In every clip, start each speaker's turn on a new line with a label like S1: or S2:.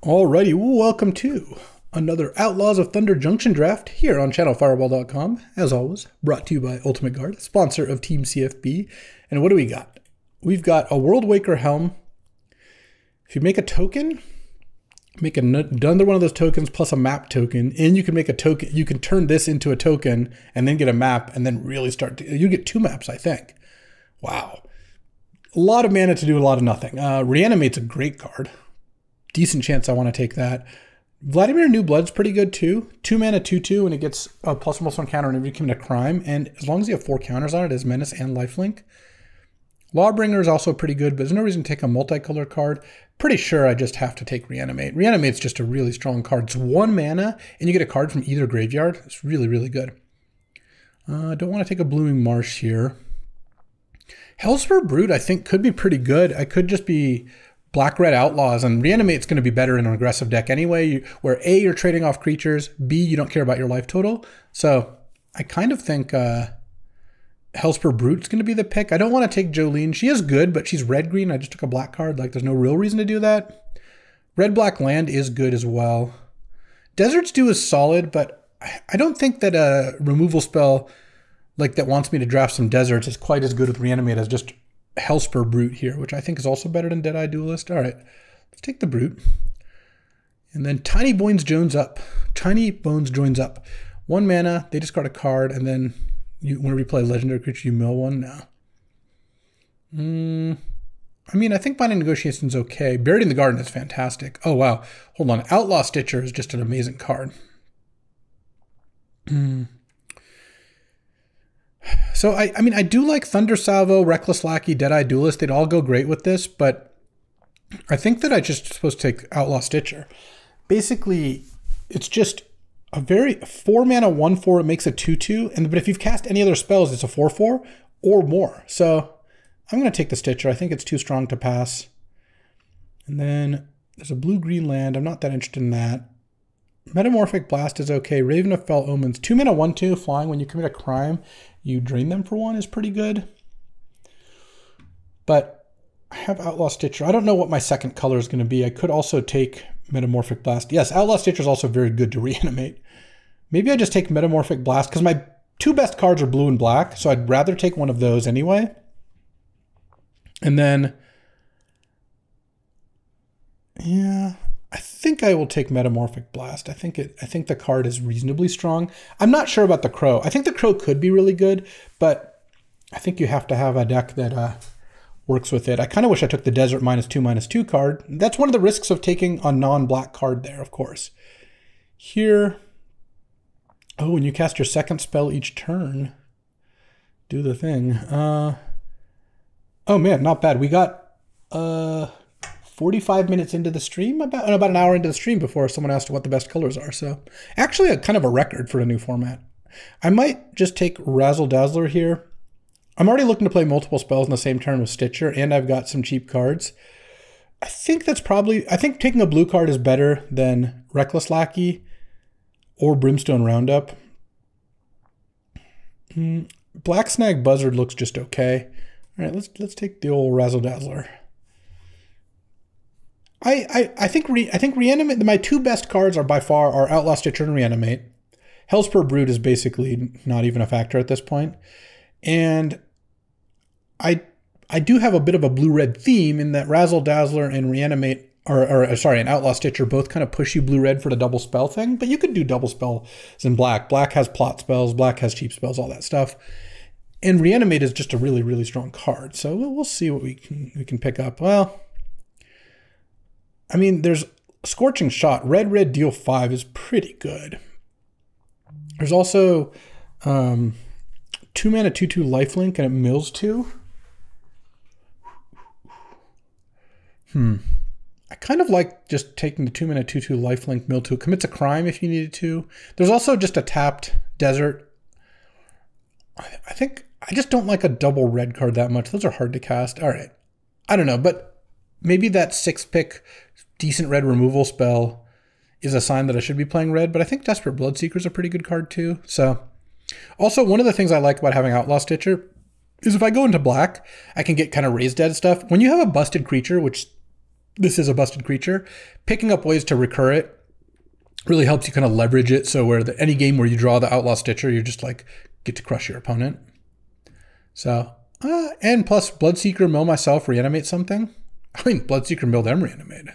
S1: Alrighty, welcome to another Outlaws of Thunder Junction draft here on channelfireball.com. As always, brought to you by Ultimate Guard, sponsor of Team CFB. And what do we got? We've got a World Waker helm. If you make a token, make another one of those tokens plus a map token, and you can make a token. You can turn this into a token and then get a map, and then really start to, you get 2 maps, I think. Wow. A lot of mana to do a lot of nothing. Reanimate's a great card. Decent chance I want to take that. Vladimir New Blood's pretty good too. 2 mana, 2/2, and it gets a +1/+1 counter whenever you commit a crime. And as long as you have 4 counters on it, as Menace and Lifelink. Lawbringer is also pretty good, but there's no reason to take a multicolor card. Pretty sure I just have to take Reanimate. Reanimate's just a really strong card. It's 1 mana, and you get a card from either graveyard. It's really, really good. I don't want to take a Blooming Marsh here. Hellspur Brute, I think, could be pretty good. I could just be Black-Red Outlaws, and Reanimate's going to be better in an aggressive deck anyway, where A, you're trading off creatures, B, you don't care about your life total. So I kind of think Hellspur Brute's going to be the pick. I don't want to take Jolene. She is good, but she's red-green. I just took a black card. Like, there's no real reason to do that. Red-Black Land is good as well. Desert's Dew is solid, but I don't think that a removal spell like that wants me to draft some deserts is quite as good with Reanimate as just Hellspur Brute here, which I think is also better than Deadeye Duelist. All right, let's take the Brute. And then Tiny Bones joins up. Tiny Bones joins up. 1 mana, they discard a card, and then whenever you play a legendary creature, you mill 1 now. I mean, I think Binding Negotiation's okay. Buried in the Garden is fantastic. Oh, wow. Hold on. Outlaw Stitcher is just an amazing card. So, I mean, I do like Thunder Salvo, Reckless Lackey, Deadeye Duelist. They'd all go great with this, but I think that I just supposed to take Outlaw Stitcher. Basically, it's just a very 4 mana 1/4. It makes a 2/2, but if you've cast any other spells, it's a 4/4 or more. So I'm going to take the Stitcher. I think it's too strong to pass. And then there's a blue-green land. I'm not that interested in that. Metamorphic Blast is okay. Raven of Fell Omens. 2 mana 1/2 flying. When you commit a crime, you drain them for 1 is pretty good. But I have Outlaw Stitcher. I don't know what my second color is going to be. I could also take Metamorphic Blast. Yes, Outlaw Stitcher is also very good to reanimate. Maybe I just take Metamorphic Blast because my 2 best cards are blue and black, so I'd rather take one of those anyway. And then, yeah, I think I will take Metamorphic Blast. I think the card is reasonably strong. I'm not sure about the Crow. I think the Crow could be really good, but I think you have to have a deck that works with it. I kind of wish I took the Desert -2/2 card. That's one of the risks of taking a non-black card there, of course. Here, oh, when you cast your second spell each turn, do the thing. Oh man, not bad. We got 45 minutes into the stream, about an hour into the stream before someone asked what the best colors are. So actually kind of a record for a new format. I might just take Razzle Dazzler here. I'm already looking to play multiple spells in the same turn with Stitcher, and I've got some cheap cards. I think taking a blue card is better than Reckless Lackey or Brimstone Roundup. Black Snag Buzzard looks just okay. All right, let's take the old Razzle Dazzler. I think Reanimate, my 2 best cards are by far are Outlaw Stitcher and Reanimate. Hellspur Brute is basically not even a factor at this point. And I do have a bit of a blue-red theme in that Razzle Dazzler and Reanimate, and Outlaw Stitcher both kind of push you blue-red for the double spell thing, but you could do double spells in black. Black has plot spells, black has cheap spells, all that stuff. And Reanimate is just a really, really strong card. So we'll see what we can pick up. Well, I mean, there's Scorching Shot. Red deal 5 is pretty good. There's also 2 mana 2/2 lifelink, and it mills 2. I kind of like just taking the 2 mana 2/2 lifelink, mill 2. Commits a crime if you needed to. There's also just a tapped desert. I think I just don't like a double red card that much. Those are hard to cast. All right. I don't know, but maybe that 6-pick decent red removal spell is a sign that I should be playing red, but I think Desperate Bloodseeker is a pretty good card too. So, also, one of the things I like about having Outlaw Stitcher is if I go into black, I can get kind of raised dead stuff. When you have a busted creature, which this is a busted creature. Picking up ways to recur it really helps you kind of leverage it. So where any game where you draw the Outlaw Stitcher, you just like get to crush your opponent. So, and plus Bloodseeker mill myself, reanimate something. I mean, Bloodseeker mill them reanimate.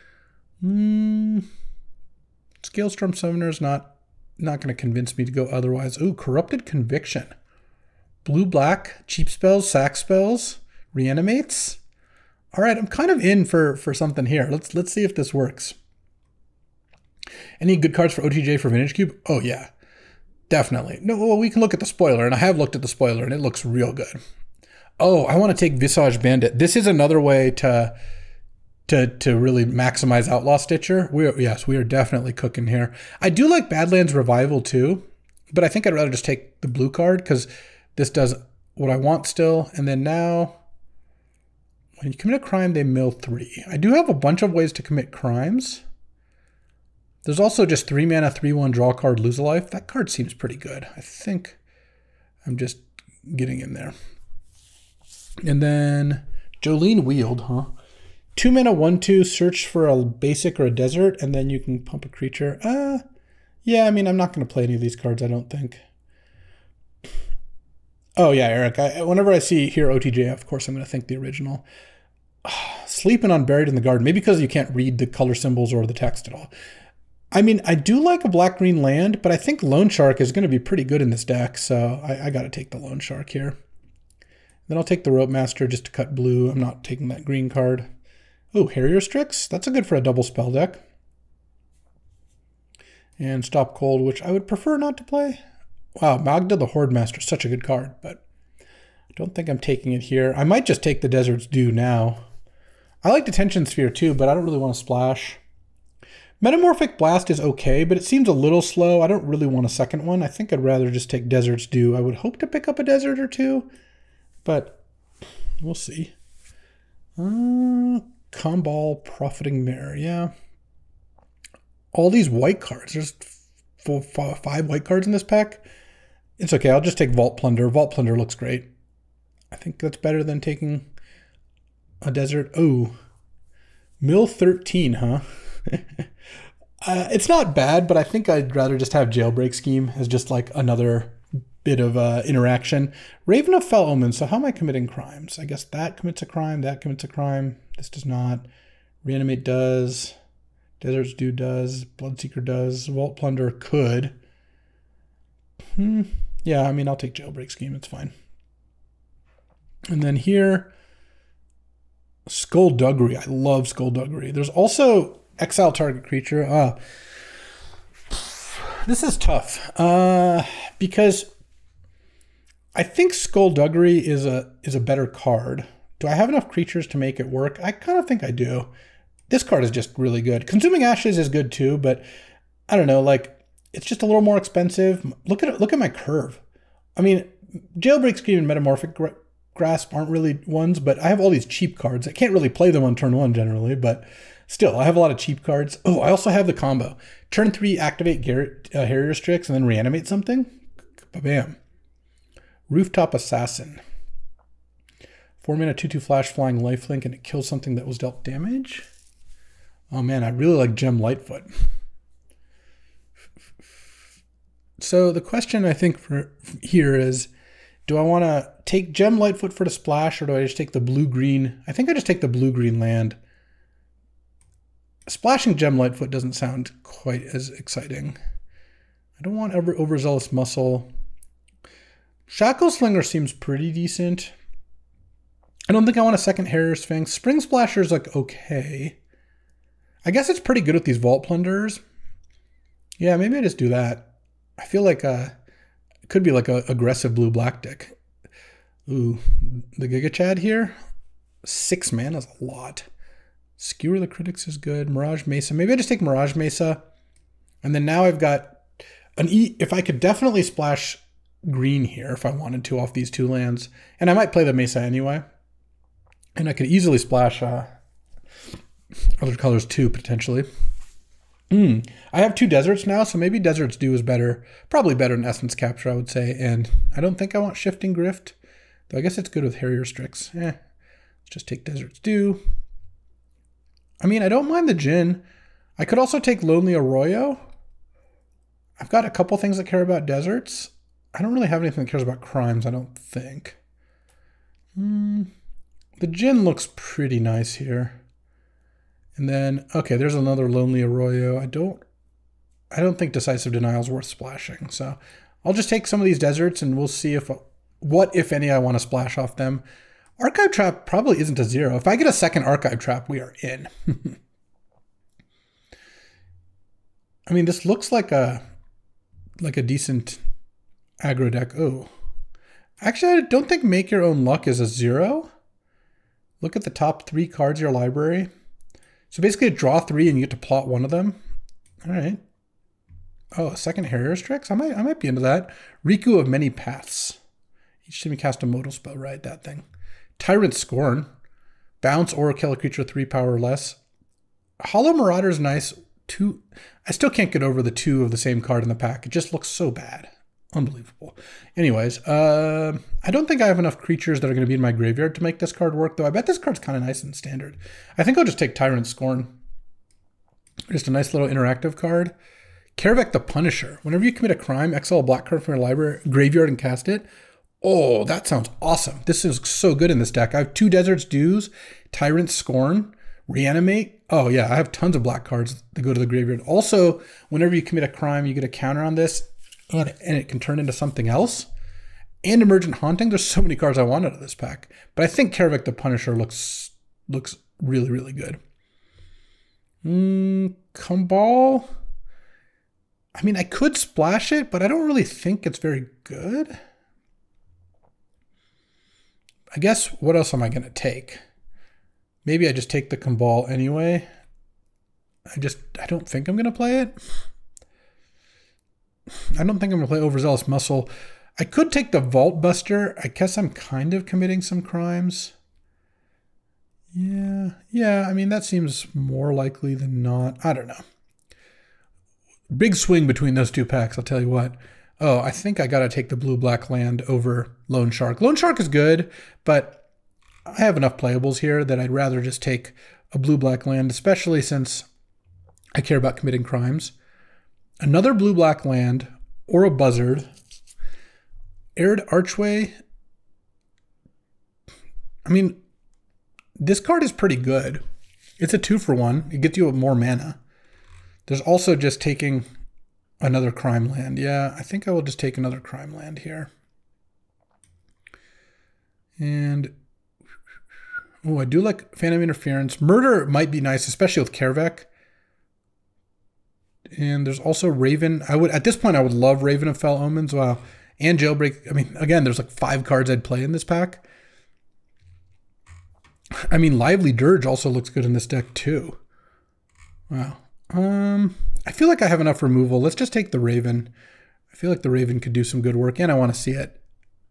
S1: Scalestorm Summoner's not going to convince me to go otherwise. Ooh, Corrupted Conviction. Blue-black, cheap spells, sack spells, reanimates. All right, I'm kind of in for something here. Let's see if this works. Any good cards for OTJ for Vintage Cube? Oh yeah, definitely. No, well, we can look at the spoiler, and I have looked at the spoiler, and it looks real good. Oh, I want to take Visage Bandit. This is another way to really maximize Outlaw Stitcher. Yes, we are definitely cooking here. I do like Badlands Revival too, but I think I'd rather just take the blue card because this does what I want still. And then now, when you commit a crime, they mill 3. I do have a bunch of ways to commit crimes. There's also just 3 mana, 3/1, draw a card, lose a life. That card seems pretty good. I think I'm just getting in there. And then Jolene Wield, huh? 2 mana, 1/2, search for a basic or a desert, and then you can pump a creature. Yeah, I mean, I'm not going to play any of these cards, I don't think. Oh yeah, Eric, whenever I see here OTJ, of course I'm going to think the original. Sleeping on Buried in the Garden, maybe because you can't read the color symbols or the text at all. I mean, I do like a black-green land, but I think Loan Shark is going to be pretty good in this deck, so I got to take the Loan Shark here. Then I'll take the Rope Master just to cut blue. I'm not taking that green card. Oh, Harrier Strix. That's a good for a double spell deck. And Stop Cold, which I would prefer not to play. Wow, Magda the Horde Master, such a good card, but I don't think I'm taking it here. I might just take the Desert's Due now. I like Detention Sphere too, but I don't really want to splash. Metamorphic Blast is okay, but it seems a little slow. I don't really want a second one. I think I'd rather just take Desert's Due. I would hope to pick up a desert or two, but we'll see. Comball, Profiting Mare, yeah. All these white cards. There's 5 white cards in this pack. It's okay, I'll just take Vault Plunder. Vault Plunder looks great. I think that's better than taking a desert. Oh, Mill 13, huh? It's not bad, but I think I'd rather just have Jailbreak Scheme as just like another bit of interaction. Raven of Fell Omen, so how am I committing crimes? I guess that commits a crime, that commits a crime. This does not. Reanimate does. Desert's Due does. Bloodseeker does. Vault Plunder could. Yeah, I mean, I'll take Jailbreak Scheme, it's fine. And then here, Skullduggery. I love Skullduggery. There's also Exile Target Creature. This is tough because I think Skullduggery is a better card. Do I have enough creatures to make it work? I kind of think I do. This card is just really good. Consuming Ashes is good too, but I don't know, like it's just a little more expensive. Look at my curve. I mean, Jailbreak Scheme and Metamorphic Grasp aren't really ones, but I have all these cheap cards. I can't really play them on turn 1 generally, but still, I have a lot of cheap cards. Oh, I also have the combo. Turn 3, activate Harrier Strix, and then reanimate something. Bam. Rooftop Assassin. 4 mana, 2/2 flash, flying lifelink, and it kills something that was dealt damage. Oh man, I really like Gem Lightfoot. So the question I think for here is, do I want to take Gem Lightfoot for the splash, or do I just take the blue-green? I think I just take the blue-green land. Splashing Gem Lightfoot doesn't sound quite as exciting. I don't want Overzealous Muscle. Shackleslinger seems pretty decent. I don't think I want a second Harrier Sphinx. Spring Splasher is like okay. I guess it's pretty good with these Vault Plunderers. Yeah, maybe I just do that. I feel like it could be like a aggressive blue-black deck. Ooh, the Giga Chad here. 6 mana is a lot. Skewer the Critics is good. Mirage Mesa. Maybe I just take Mirage Mesa. And then now I've got an if I could definitely splash green here if I wanted to off these 2 lands. And I might play the Mesa anyway. And I could easily splash other colors too, potentially. I have 2 deserts now, so maybe Desert's Due is better. Probably better than Essence Capture, I would say. And I don't think I want Shifting Grift. Though I guess it's good with Harrier Strix. Let's just take Desert's Due. I mean, I don't mind the Djinn. I could also take Lonely Arroyo. I've got a couple things that care about deserts. I don't really have anything that cares about crimes, I don't think. The Djinn looks pretty nice here. And then, okay, there's another Lonely Arroyo. I don't think Decisive Denial is worth splashing. So I'll just take some of these deserts and we'll see what, if any, I want to splash off them. Archive Trap probably isn't a 0. If I get a second Archive Trap, we are in. I mean, this looks like a decent aggro deck. Oh, actually, I don't think Make Your Own Luck is a 0. Look at the top 3 cards of your library. So basically, draw 3 and you get to plot one of them. All right. Oh, a second Harrier's Tricks? I might be into that. Riku of Many Paths. Each time you cast a modal spell, right? That thing. Tyrant Scorn. Bounce or kill a creature 3 power or less. Hollow Marauder is nice. I still can't get over the 2 of the same card in the pack. It just looks so bad. Unbelievable. Anyways, I don't think I have enough creatures that are going to be in my graveyard to make this card work, though. I bet this card's kind of nice in standard. I think I'll just take Tyrant Scorn. Just a nice little interactive card. Karavek the Punisher. Whenever you commit a crime, exile a black card from your library, graveyard and cast it. Oh, that sounds awesome. This is so good in this deck. I have 2 Desert's Dues, Tyrant Scorn, Reanimate. Oh yeah, I have tons of black cards that go to the graveyard. Also, whenever you commit a crime, you get a counter on this, and it can turn into something else. And Emergent Haunting. There's so many cards I want out of this pack. But I think Karavek the Punisher looks really, really good. Kumbal. I mean, I could splash it, but I don't really think it's very good. I guess, what else am I going to take? Maybe I just take the Kumbal anyway. I don't think I'm going to play it. I don't think I'm going to play Overzealous Muscle. I could take the Vault Buster. I guess I'm kind of committing some crimes. Yeah, I mean, that seems more likely than not. I don't know. Big swing between those 2 packs, I'll tell you what. Oh, I think I got to take the blue-black land over Lone Shark. Lone Shark is good, but I have enough playables here that I'd rather just take a blue-black land, especially since I care about committing crimes. Another blue-black land or a Buzzard. Arid Archway. I mean, this card is pretty good. It's a 2-for-1. It gets you more mana. There's also just taking another crime land. Yeah, I think I will just take another crime land here. And, oh, I do like Phantom Interference. Murder might be nice, especially with Karavek. And there's also Raven. At this point, I would love Raven of Fell Omens. Wow. And Jailbreak. I mean, again, there's like 5 cards I'd play in this pack. I mean, Lively Dirge also looks good in this deck too. Wow. I feel like I have enough removal. Let's just take the Raven. I feel like the Raven could do some good work, and I want to see it.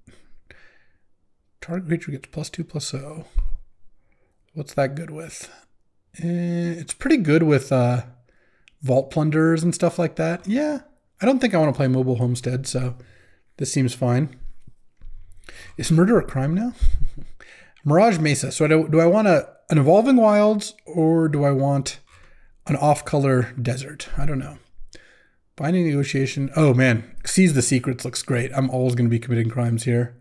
S1: Target creature gets +2/+0. What's that good with? It's pretty good with Vault Plunderers and stuff like that. Yeah, I don't think I want to play Mobile Homestead, so this seems fine. Is Murder a crime now? Mirage Mesa. So do I want an Evolving Wilds, or do I want an off-color desert? I don't know. Binding Negotiation. Oh man, Seize the Secrets looks great. I'm always going to be committing crimes here.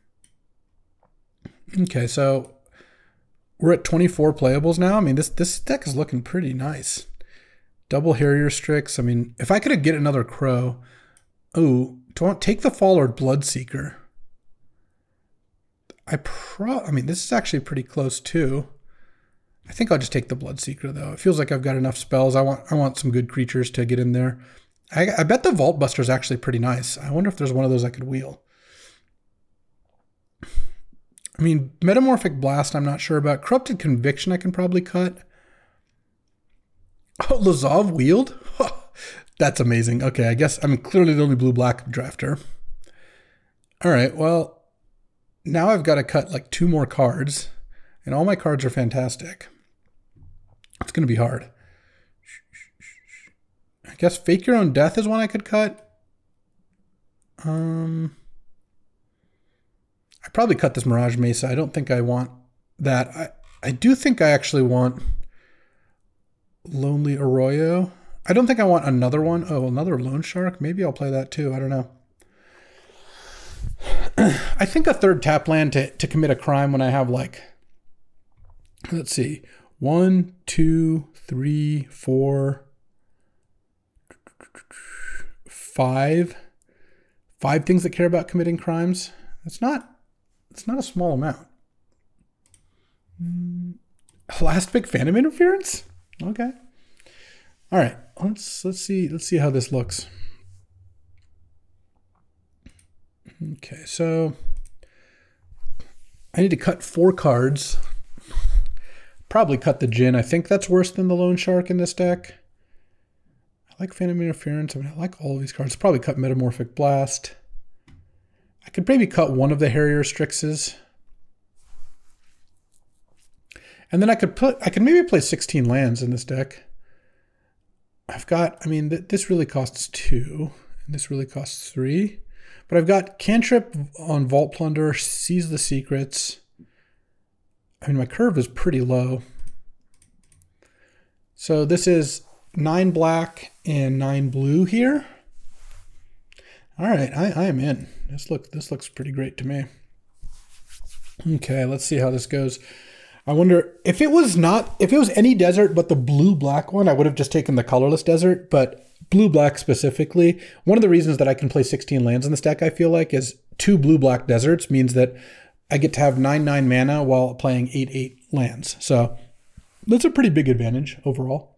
S1: Okay, so we're at 24 playables now. I mean, this deck is looking pretty nice. Double Harrier Strix. I mean, if I could get another Crow. Oh, do I want to take the Fall or Bloodseeker? I mean, this is actually pretty close too. I think I'll just take the Bloodseeker though. It feels like I've got enough spells. I want some good creatures to get in there. I bet the Vault Buster is actually pretty nice. I wonder if there's one of those I could wheel. I mean, Metamorphic Blast, I'm not sure about. Corrupted Conviction, I can probably cut. Oh, Lazav wheeled? That's amazing. Okay, I guess I'm clearly the only blue-black drafter. All right, well, now I've got to cut like 2 more cards, and all my cards are fantastic. It's going to be hard. I guess Fake Your Own Death is one I could cut. I probably cut this Mirage Mesa. I don't think I want that. I do think I actually want Lonely Arroyo. I don't think I want another one. Oh, another loan shark. Maybe I'll play that too. I don't know. I think a third tap land to commit a crime when I have like, let's see, 1, 2, 3, 4, 5 things that care about committing crimes. It's not a small amount. Last pick, Phantom Interference. Okay. All right. Let's see how this looks. Okay, so I need to cut 4 cards. Probably cut the Djinn. I think that's worse than the Loan Shark in this deck. I like Phantom Interference. I mean, I like all of these cards. Probably cut Metamorphic Blast. I could maybe cut one of the Harrier Strixes. And then I could maybe play 16 lands in this deck. I've got, I mean, this really costs 2, and this really costs 3. But I've got Cantrip on Vault Plunder, Seize the Secrets. I mean, my curve is pretty low. So this is 9 black and 9 blue here. All right, I am in. This looks pretty great to me. Okay, let's see how this goes. I wonder if it was any desert but the blue-black one, I would have just taken the colorless desert, but blue-black specifically, one of the reasons that I can play 16 lands in this deck, I feel like, is 2 blue-black deserts means that I get to have 9/9 mana while playing 8/8 lands. So that's a pretty big advantage overall.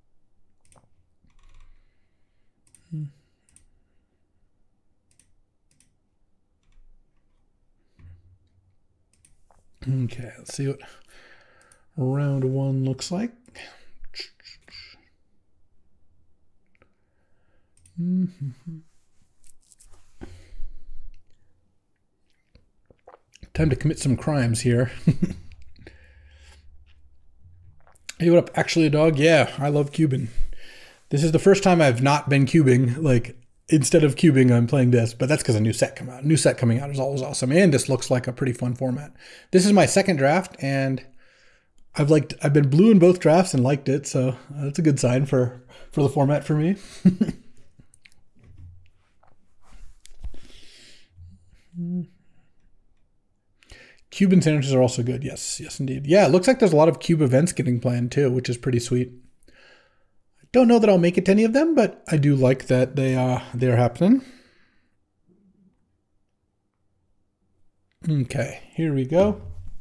S1: Okay, let's see what round 1 looks like. Time to commit some crimes here. Hey, what up? Actually a dog? Yeah, I love cubing. This is the first time I've not been cubing. Like, instead of cubing, I'm playing this, but that's because a new set come out. New set coming out is always awesome, and this looks like a pretty fun format. This is my second draft, and I've been blue in both drafts and liked it, so that's a good sign for the format for me. Cuban sandwiches are also good. Yes, yes, indeed. Yeah, it looks like there's a lot of cube events getting planned too, which is pretty sweet. I don't know that I'll make it to any of them, but I do like that they're happening. Okay, here we go.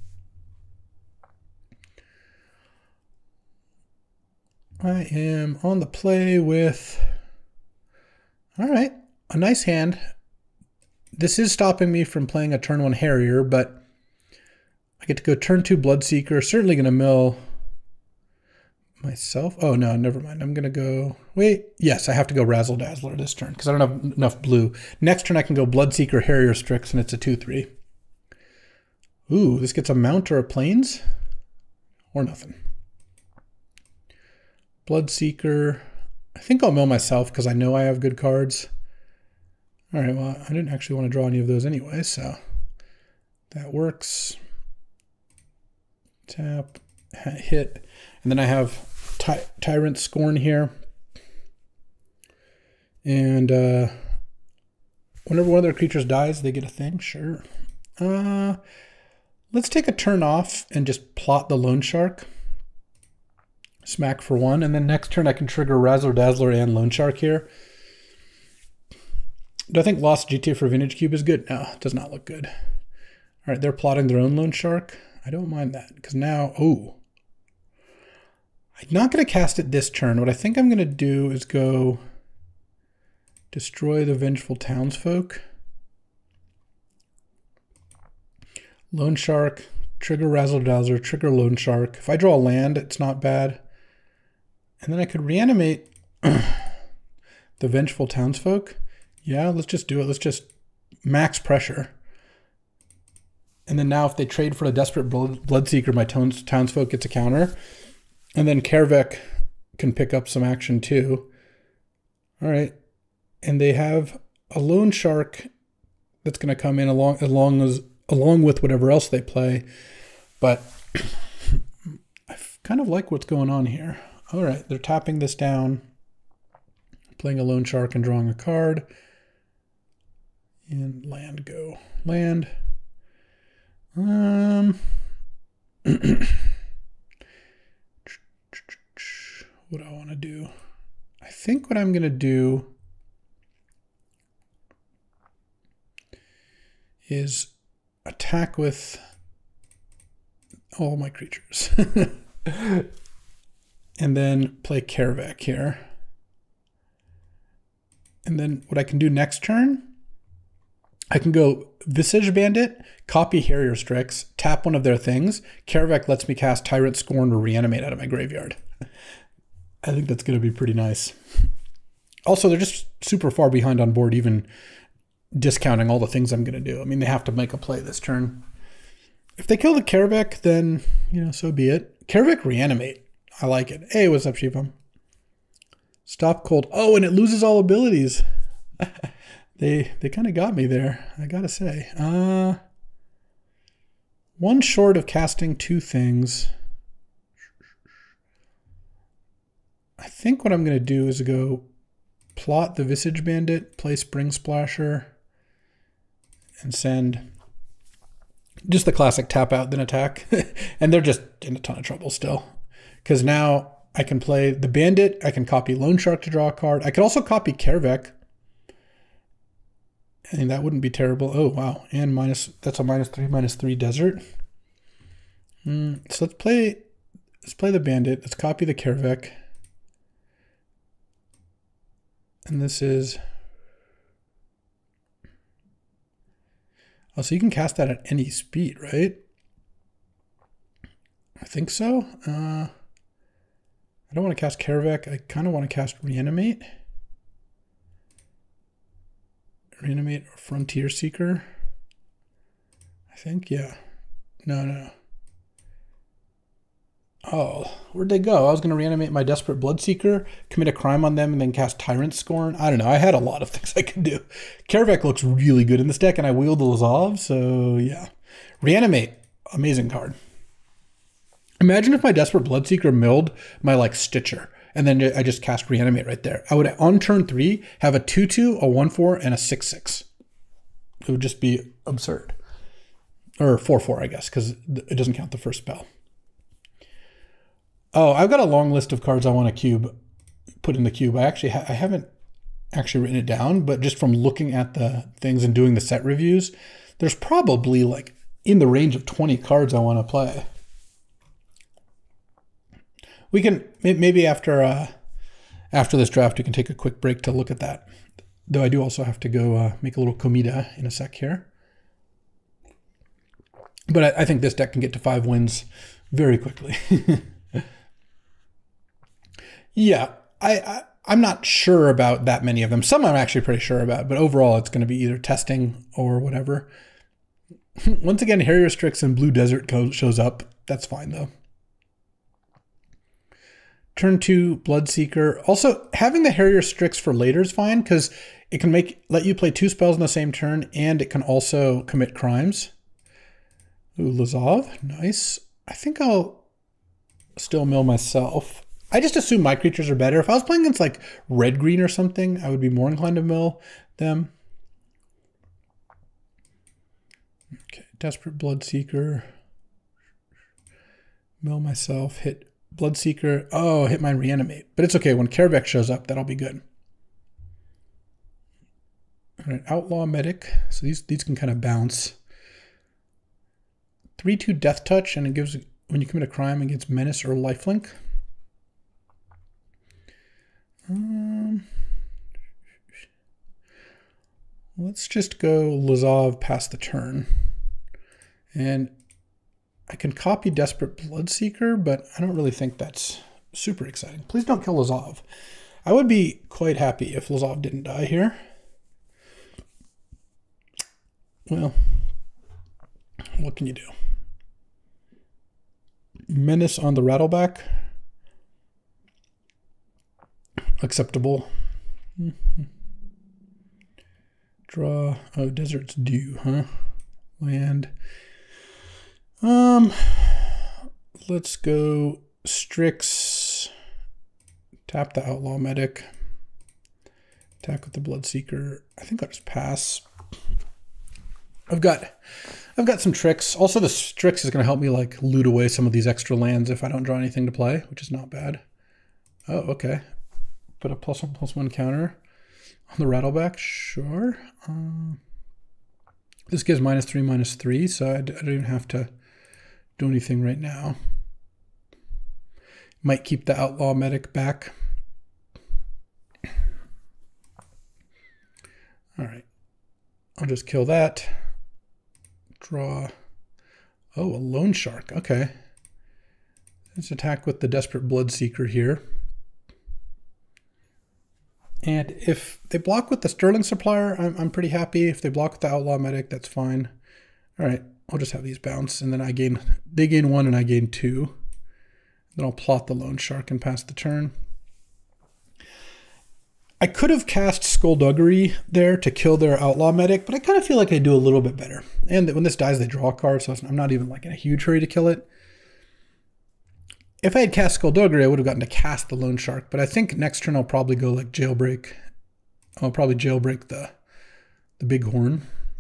S1: I am on the play with, all right, a nice hand. This is stopping me from playing a turn 1 Harrier, but I get to go turn 2 Bloodseeker. Certainly going to mill myself. Oh, no, never mind. I'm going to go, wait, yes, I have to go Razzle Dazzler this turn because I don't have enough blue. Next turn I can go Bloodseeker, Harrier Strix, and it's a 2/3. Ooh, this gets a Mount or a Plains? Or nothing. Bloodseeker. I think I'll mill myself because I know I have good cards. All right, well, I didn't actually want to draw any of those anyway, so that works. Tap, hit, and then I have Tyrant Scorn here. And whenever one of their creatures dies, they get a thing, sure. Let's take a turn off and just plot the Loan Shark. Smack for 1, and then next turn I can trigger Razzle Dazzler and Loan Shark here. Do I think Lost GTA for Vintage Cube is good? No, it does not look good. All right, they're plotting their own Loan Shark. I don't mind that, because now, oh. I'm not going to cast it this turn. What I think I'm going to do is go destroy the Vengeful Townsfolk. Loan Shark, trigger Razzle Dazzler, trigger Loan Shark. If I draw a land, it's not bad. And then I could reanimate the Vengeful Townsfolk. Yeah, let's just do it. Let's just max pressure. And then now if they trade for a Desperate Bloodseeker, my Townsfolk gets a counter. And then Kaervek can pick up some action too. All right. And they have a Loan Shark that's going to come in along with whatever else they play. But I kind of like what's going on here. All right, they're tapping this down, playing a Loan Shark and drawing a card. And land go. Land. What do I want to do? I think what I'm going to do is attack with all my creatures. And then play Kaervek here. And then what I can do next turn, I can go Visage Bandit, copy Harrier Strix, tap one of their things. Kaervek lets me cast Tyrant Scorn or Reanimate out of my graveyard. I think that's going to be pretty nice. Also, they're just super far behind on board, even discounting all the things I'm going to do. I mean, they have to make a play this turn. If they kill the Kaervek, then, you know, so be it. Kaervek Reanimate. I like it. Hey, what's up, Sheepum? Stop cold. Oh, and it loses all abilities. They kind of got me there, I gotta say. One short of casting two things. I think what I'm going to do is go plot the Visage Bandit, play Spring Splasher, and send just the classic tap out, then attack. And they're just in a ton of trouble still. Because now I can play the Bandit, I can copy Loan Shark to draw a card. I could also copy Kaervek. And that wouldn't be terrible. Oh, wow. And that's a -3/-3 desert. So let's play the Bandit. Let's copy the Kaervek. And this is... Oh, so you can cast that at any speed, right? I think so. I don't want to cast Kaervek. I kind of want to cast Reanimate. Reanimate or Frontier Seeker. I think, yeah. No. Oh, where'd they go? I was going to reanimate my Desperate Bloodseeker, commit a crime on them, and then cast Tyrant Scorn. I don't know. I had a lot of things I could do. Kaervek looks really good in this deck, and I wield the Lazav, so yeah. Reanimate. Amazing card. Imagine if my Desperate Bloodseeker milled my, like, Stitcher, and then I just cast Reanimate right there. I would, on turn 3, have a 2/2, a 1/4, and a 6/6. It would just be absurd. Or 4/4, I guess, because it doesn't count the first spell. Oh, I've got a long list of cards I want to put in the cube. I haven't actually written it down, but just from looking at the things and doing the set reviews, there's probably like in the range of 20 cards I want to play. We can maybe after this draft, we can take a quick break to look at that. Though I do also have to go make a little comida in a sec here. But I think this deck can get to 5 wins very quickly. Yeah, I'm not sure about that many of them. Some I'm actually pretty sure about, but overall it's going to be either testing or whatever. Once again, Harrier Strix and Blue Desert shows up. That's fine though. Turn 2, Bloodseeker. Also, having the Harrier Strix for later is fine because it can let you play 2 spells in the same turn, and it can also commit crimes. Ooh, Lazav, nice. I think I'll still mill myself. I just assume my creatures are better. If I was playing against like red-green or something, I would be more inclined to mill them. Okay, Desperate Bloodseeker. Mill myself, hit Bloodseeker. Oh, hit my Reanimate. But it's okay, when Kaervek shows up, that'll be good. All right, Outlaw Medic. So these can kind of bounce. 3/2 Death Touch, and it gives, when you commit a crime, it gets Menace or Lifelink. Let's just go Lazav past the turn. And I can copy Desperate Bloodseeker, but I don't really think that's super exciting. Please don't kill Lazav. I would be quite happy if Lazav didn't die here. Well, what can you do? Menace on the Rattleback. Acceptable. Draw. Oh, Desert's due, huh? Land. Let's go Strix Tap the Outlaw Medic. Attack with the Bloodseeker. I think I'll just pass. I've got some tricks. Also, the Strix is going to help me like loot away some of these extra lands if I don't draw anything to play, which is not bad. Oh, okay. Put a +1/+1 counter on the Rattleback. Sure. This gives -3/-3, so I don't even have to do anything right now. Might keep the Outlaw Medic back. All right. I'll just kill that. Draw. Oh, a Loan Shark. Okay. Let's attack with the Desperate Bloodseeker here. And if they block with the Sterling Supplier, I'm pretty happy. If they block with the Outlaw Medic, that's fine. All right, I'll just have these bounce, and then they gain 1 and I gain 2. Then I'll plot the Loan Shark and pass the turn. I could have cast Skullduggery there to kill their Outlaw Medic, but I kind of feel like I do a little bit better. And when this dies, they draw a card, so I'm not even like in a huge hurry to kill it. If I had cast Skullduggery, I would have gotten to cast the Loan Shark, but I think next turn I'll probably go like Jailbreak. I'll probably Jailbreak the Bighorn.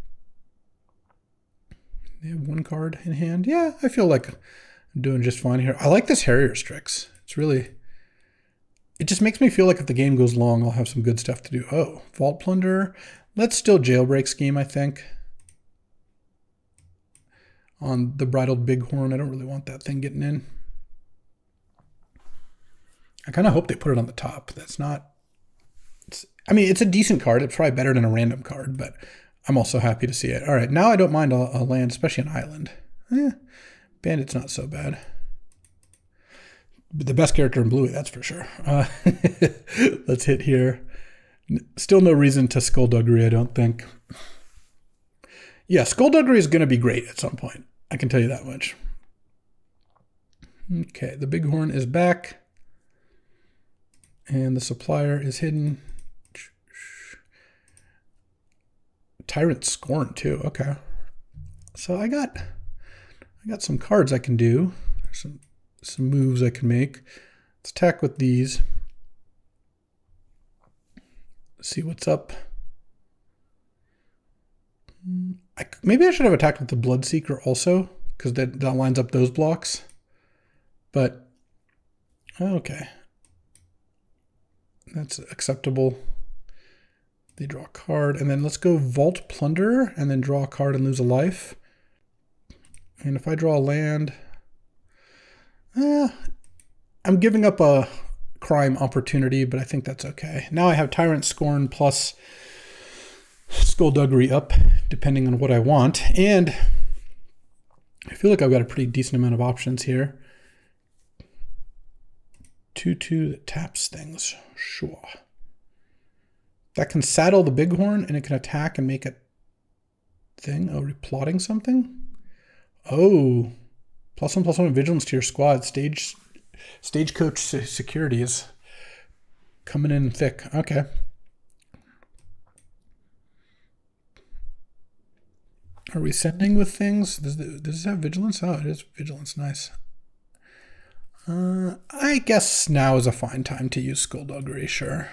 S1: They have 1 card in hand. Yeah, I feel like I'm doing just fine here. I like this Harrier Strix. It just makes me feel like if the game goes long, I'll have some good stuff to do. Oh, Vault Plunder. Let's still Jailbreak Scheme, I think. On the Bridled Bighorn, I don't really want that thing getting in. I kind of hope they put it on the top. That's not... I mean, it's a decent card. It's probably better than a random card, but I'm also happy to see it. All right, now I don't mind a land, especially an island. Bandit's not so bad. But the best character in Bluey, that's for sure. Let's hit here. Still no reason to Skullduggery, I don't think. Yeah, Skullduggery is going to be great at some point. I can tell you that much. Okay, the Bighorn is back. And the Supplier is hidden. Tyrant Scorn too. Okay. So I got some cards I can do. Some moves I can make. Let's attack with these. See what's up. Maybe I should have attacked with the Bloodseeker also, because that lines up those blocks. But okay. That's acceptable. They draw a card, and then let's go Vault Plunder, and then draw a card and lose a life. And if I draw a land, I'm giving up a crime opportunity, but I think that's okay. Now I have Tyrant Scorn plus Skullduggery up, depending on what I want, and I feel like I've got a pretty decent amount of options here. 2/2 that taps things. Sure. That can saddle the Bighorn and it can attack and make it thing. Oh, replotting something? Oh. +1/+1 vigilance to your squad. Stagecoach security is coming in thick. Okay. Are we sending with things? Does this have vigilance? Oh, it is vigilance. Nice. I guess now is a fine time to use Skullduggery, sure.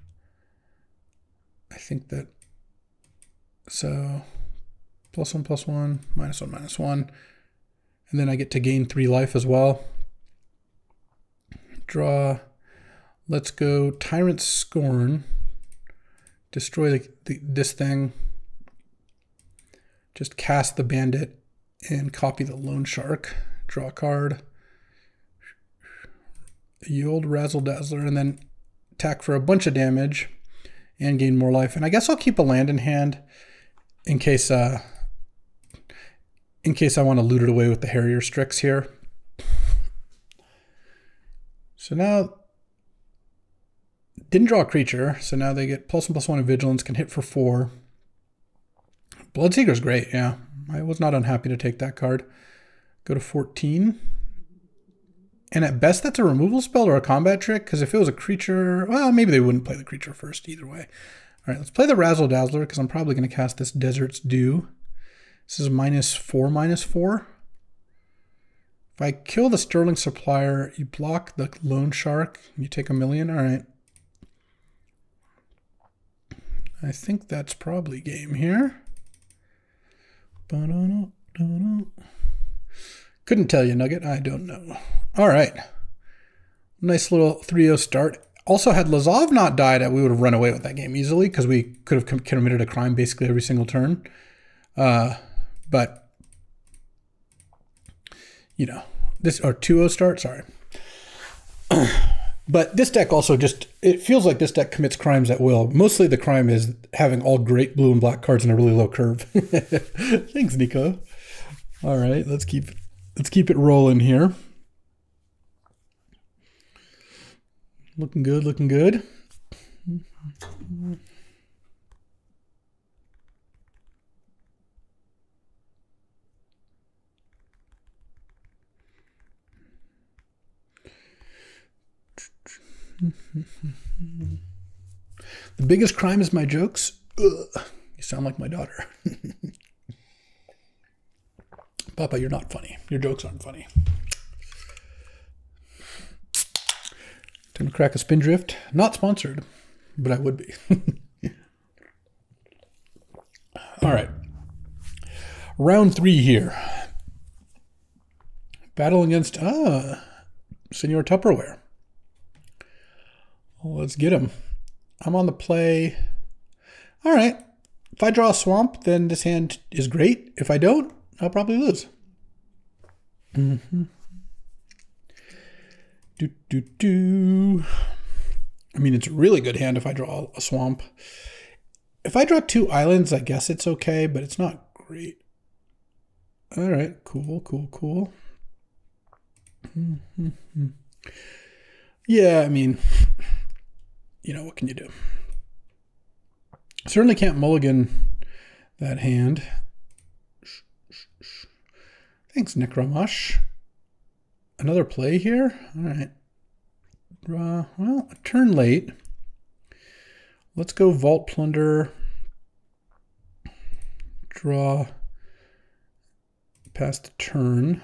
S1: I think that, so +1/+1, -1/-1, and then I get to gain 3 life as well. Draw, let's go Tyrant Scorn, destroy this thing, just cast the Bandit and copy the Loan Shark, draw a card. The old Razzle Dazzler, and then attack for a bunch of damage and gain more life. And I guess I'll keep a land in hand in case I want to loot it away with the Harrier Strix here. So now, didn't draw a creature, so now they get +1/+1 in vigilance, can hit for 4. Bloodseeker's great, yeah. I was not unhappy to take that card. Go to 14. And at best, that's a removal spell or a combat trick, because if it was a creature, well, maybe they wouldn't play the creature first either way. All right, let's play the Razzle Dazzler, because I'm probably going to cast this Desert's Dew. This is -4/-4. If I kill the Sterling Supplier, you block the Loan Shark, you take $1 million. All right. I think that's probably game here. Couldn't tell you, Nugget. I don't know. All right. Nice little 3-0 start. Also, had Lazov not died, we would have run away with that game easily because we could have committed a crime basically every single turn. But, you know, this, or 2-0 start, sorry. But this deck also just, it feels like this deck commits crimes at will. Mostly the crime is having all great blue and black cards in a really low curve. Thanks, Nico. All right, let's keep it rolling here. Looking good, looking good. The biggest crime is my jokes. Ugh, you sound like my daughter. Papa, you're not funny. Your jokes aren't funny. Time to crack a Spindrift. Not sponsored, but I would be. All right. Round 3 here. Battle against Senor Tupperware. Well, let's get him. I'm on the play. All right. If I draw a swamp, then this hand is great. If I don't, I'll probably lose. I mean, it's a really good hand if I draw a swamp. If I draw 2 islands, I guess it's okay, but it's not great. All right, cool, cool, cool. Yeah, I mean, you know, what can you do? Certainly can't mulligan that hand. Thanks, Necromush. Another play here? All right. Well, a turn late. Let's go Vault Plunder. Draw past the turn.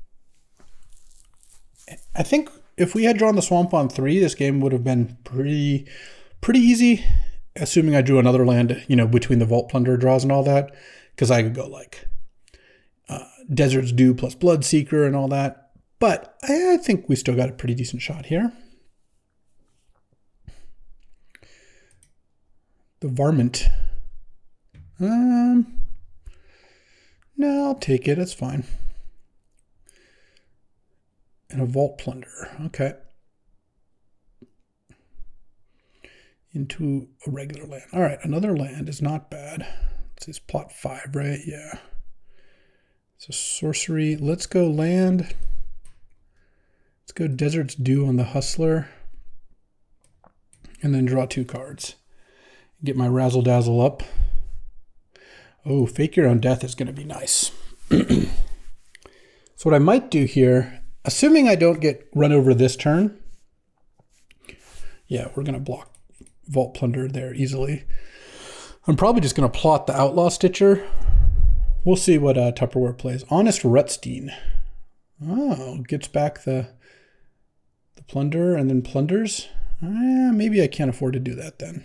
S1: I think if we had drawn the swamp on 3, this game would have been pretty easy, assuming I drew another land, you know, between the Vault Plunder draws and all that, because I could go like Desert's Dew plus Bloodseeker and all that. But I think we still got a pretty decent shot here. The Varmint. No, I'll take it. It's fine. And a Vault Plunder. Okay. Into a regular land. All right, another land is not bad. It's plot 5, right? Yeah. It's a sorcery. Let's go land. Let's go Desert's Dew on the Hustler. And then draw 2 cards. Get my Razzle Dazzle up. Oh, Fake Your Own Death is going to be nice. So what I might do here, assuming I don't get run over this turn, yeah, we're going to block Vault Plunder there easily. I'm probably just going to plot the Outlaw Stitcher. We'll see what Tupperware plays. Honest Rutstein. Oh, gets back the plunder and then plunders. Maybe I can't afford to do that then.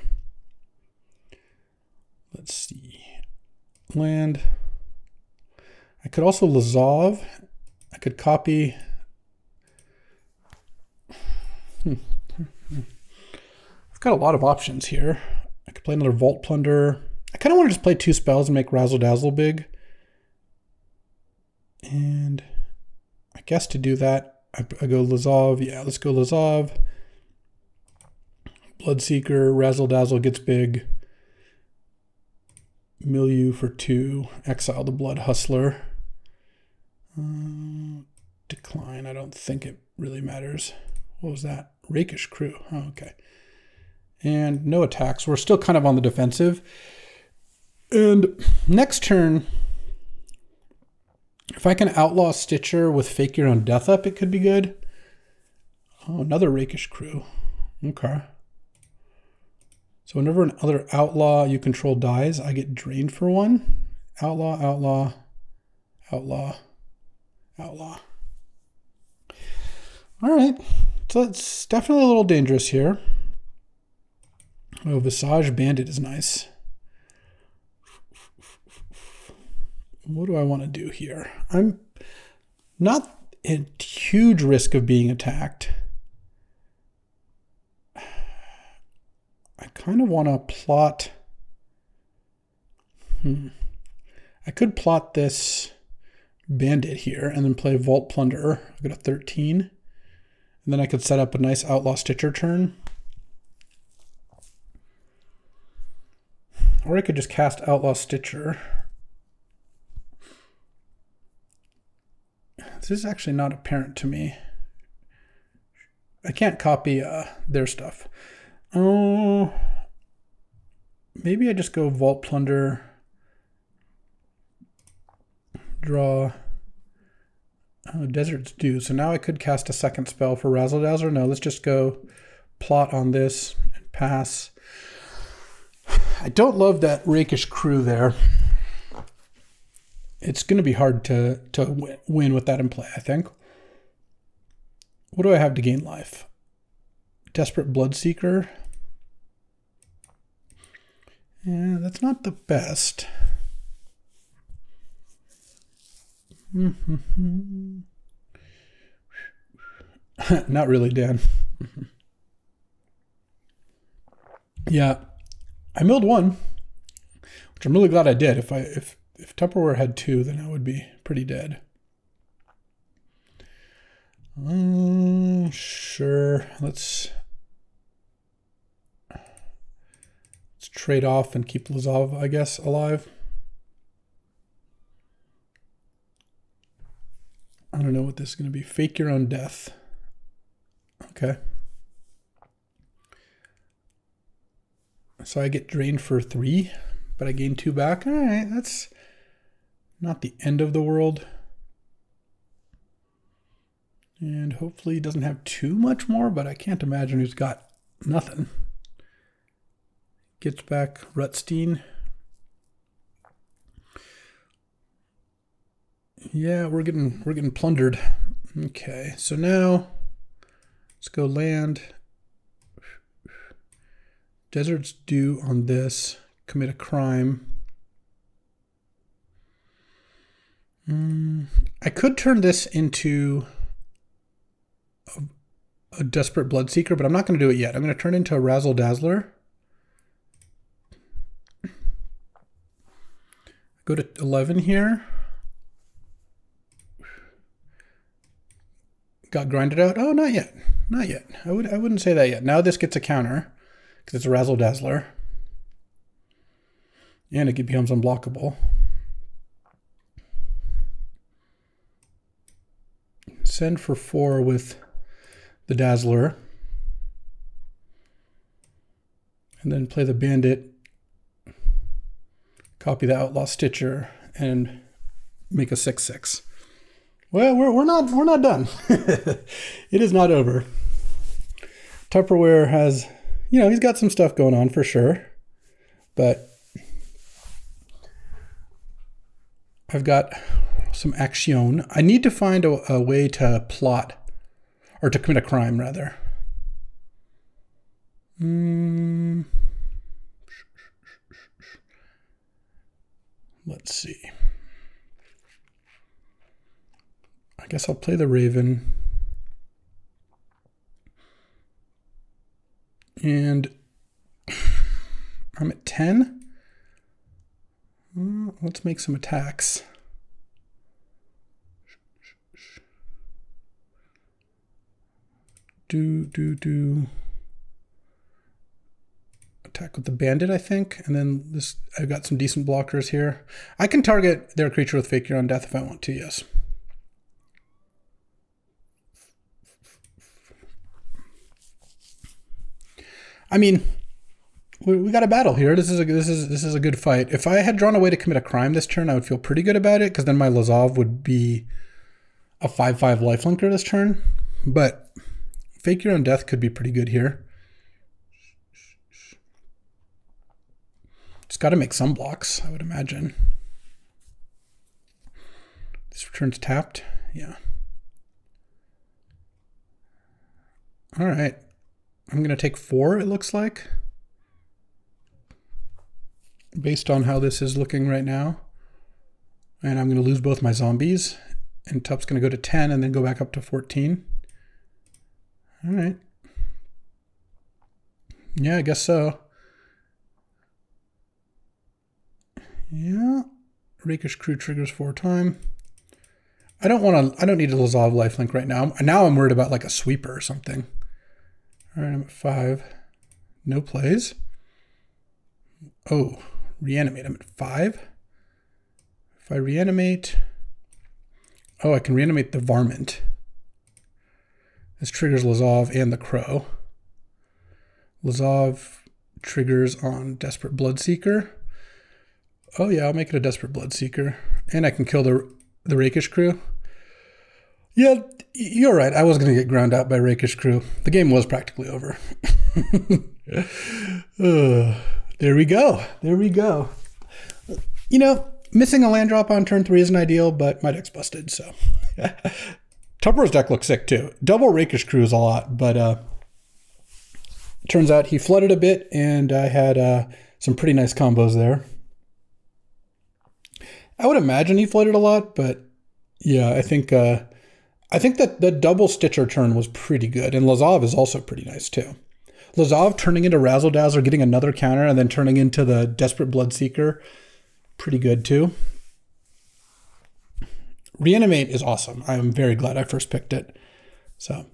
S1: Let's see. Land. I could also Lazov. I could copy. I've got a lot of options here. I could play another Vault Plunder. I kind of want to just play 2 spells and make Razzle Dazzle big. And I guess to do that, I go Lazov. Yeah, let's go Lazov. Bloodseeker, Razzle Dazzle gets big. Milieu for 2. Exile the Blood Hustler. Decline. I don't think it really matters. What was that? Rakish Crew. Oh, okay. And no attacks. We're still kind of on the defensive. And next turn, if I can Outlaw Stitcher with Fake Your Own Death up, it could be good. Oh, another Rakish Crew. Okay. So whenever another outlaw you control dies, I get drained for 1. Outlaw, outlaw, outlaw, outlaw. All right, so it's definitely a little dangerous here. Oh, Visage Bandit is nice. What do I want to do here? I'm not at huge risk of being attacked. I kind of want to plot. I could plot this Bandit here and then play Vault Plunderer. I've got a 13. And then I could set up a nice Outlaw Stitcher turn. Or I could just cast Outlaw Stitcher. This is actually not apparent to me. I can't copy their stuff. Oh, maybe I just go Vault Plunder, draw Desert's Due. So now I could cast a second spell for Razzle Dazzler. No, let's just go plot on this and pass. I don't love that Rakish Crew there. It's going to be hard to win with that in play, I think. What do I have to gain life? Desperate Bloodseeker. Yeah, that's not the best. Not really, Dan. Yeah, I milled one, which I'm really glad I did. If Tupperware had 2, then I would be pretty dead. Sure. Let's trade off and keep Lazav, I guess, alive. I don't know what this is going to be. Fake your own death. Okay. So I get drained for 3, but I gain 2 back. All right, that's not the end of the world. And hopefully he doesn't have too much more, but I can't imagine he's got nothing. Gets back Rutstein. Yeah, we're getting plundered. Okay, so now let's go land. Desert's Due on this. Commit a crime. I could turn this into a Desperate Bloodseeker, but I'm not going to do it yet. I'm going to turn it into a Razzle Dazzler. Go to 11 here. Got grinded out. Oh, not yet. Not yet. I wouldn't say that yet. Now this gets a counter because it's a Razzle Dazzler. And it becomes unblockable. Send for 4 with the Dazzler. And then play the Bandit. Copy the Outlaw Stitcher and make a 6/6. Well, we're not done. It is not over. Tupperware has, he's got some stuff going on for sure, but I've got some action. I need to find a way to plot, or to commit a crime rather. Let's see. I guess I'll play the Raven. And I'm at 10. Let's make some attacks. Do. Attack with the Bandit, I think. And then this, I've got some decent blockers here. I can target their creature with Fake Your Own Death if I want to, yes. I mean, we got a battle here. This is a good fight. If I had drawn a way to commit a crime this turn, I would feel pretty good about it, because then my Lazav would be a 5/5 lifelinker this turn. But Fake Your Own Death could be pretty good here. It's got to make some blocks, I would imagine. This returns tapped. Yeah. All right. I'm going to take 4, it looks like, based on how this is looking right now. And I'm going to lose both my zombies. And Tup's going to go to 10 and then go back up to 14. All right. Yeah, I guess so. Yeah. Rakish Crew triggers 4 times. I don't need a Lazov lifelink right now. Now I'm worried about like a sweeper or something. All right, I'm at 5. No plays. Oh, reanimate. I'm at 5. If I reanimate, oh, I can reanimate the varmint. This triggers Lazov and the crow. Lazov triggers on Desperate Bloodseeker. Oh yeah, I'll make it a Desperate Bloodseeker. And I can kill the Rakish Crew. Yeah, you're right. I was going to get ground out by Rakish Crew. The game was practically over. There we go. There we go. You know, missing a land drop on turn 3 isn't ideal, but my deck's busted, so. Tupper's deck looks sick too. Double Rakish Crew is a lot, but turns out he flooded a bit, and I had some pretty nice combos there. I would imagine he flooded a lot, but yeah, I think that the double Stitcher turn was pretty good, and Lazov is also pretty nice too. Lazov turning into Razzle Dazzle, getting another counter, and then turning into the Desperate Bloodseeker, pretty good too. Reanimate is awesome. I'm very glad I first picked it. So.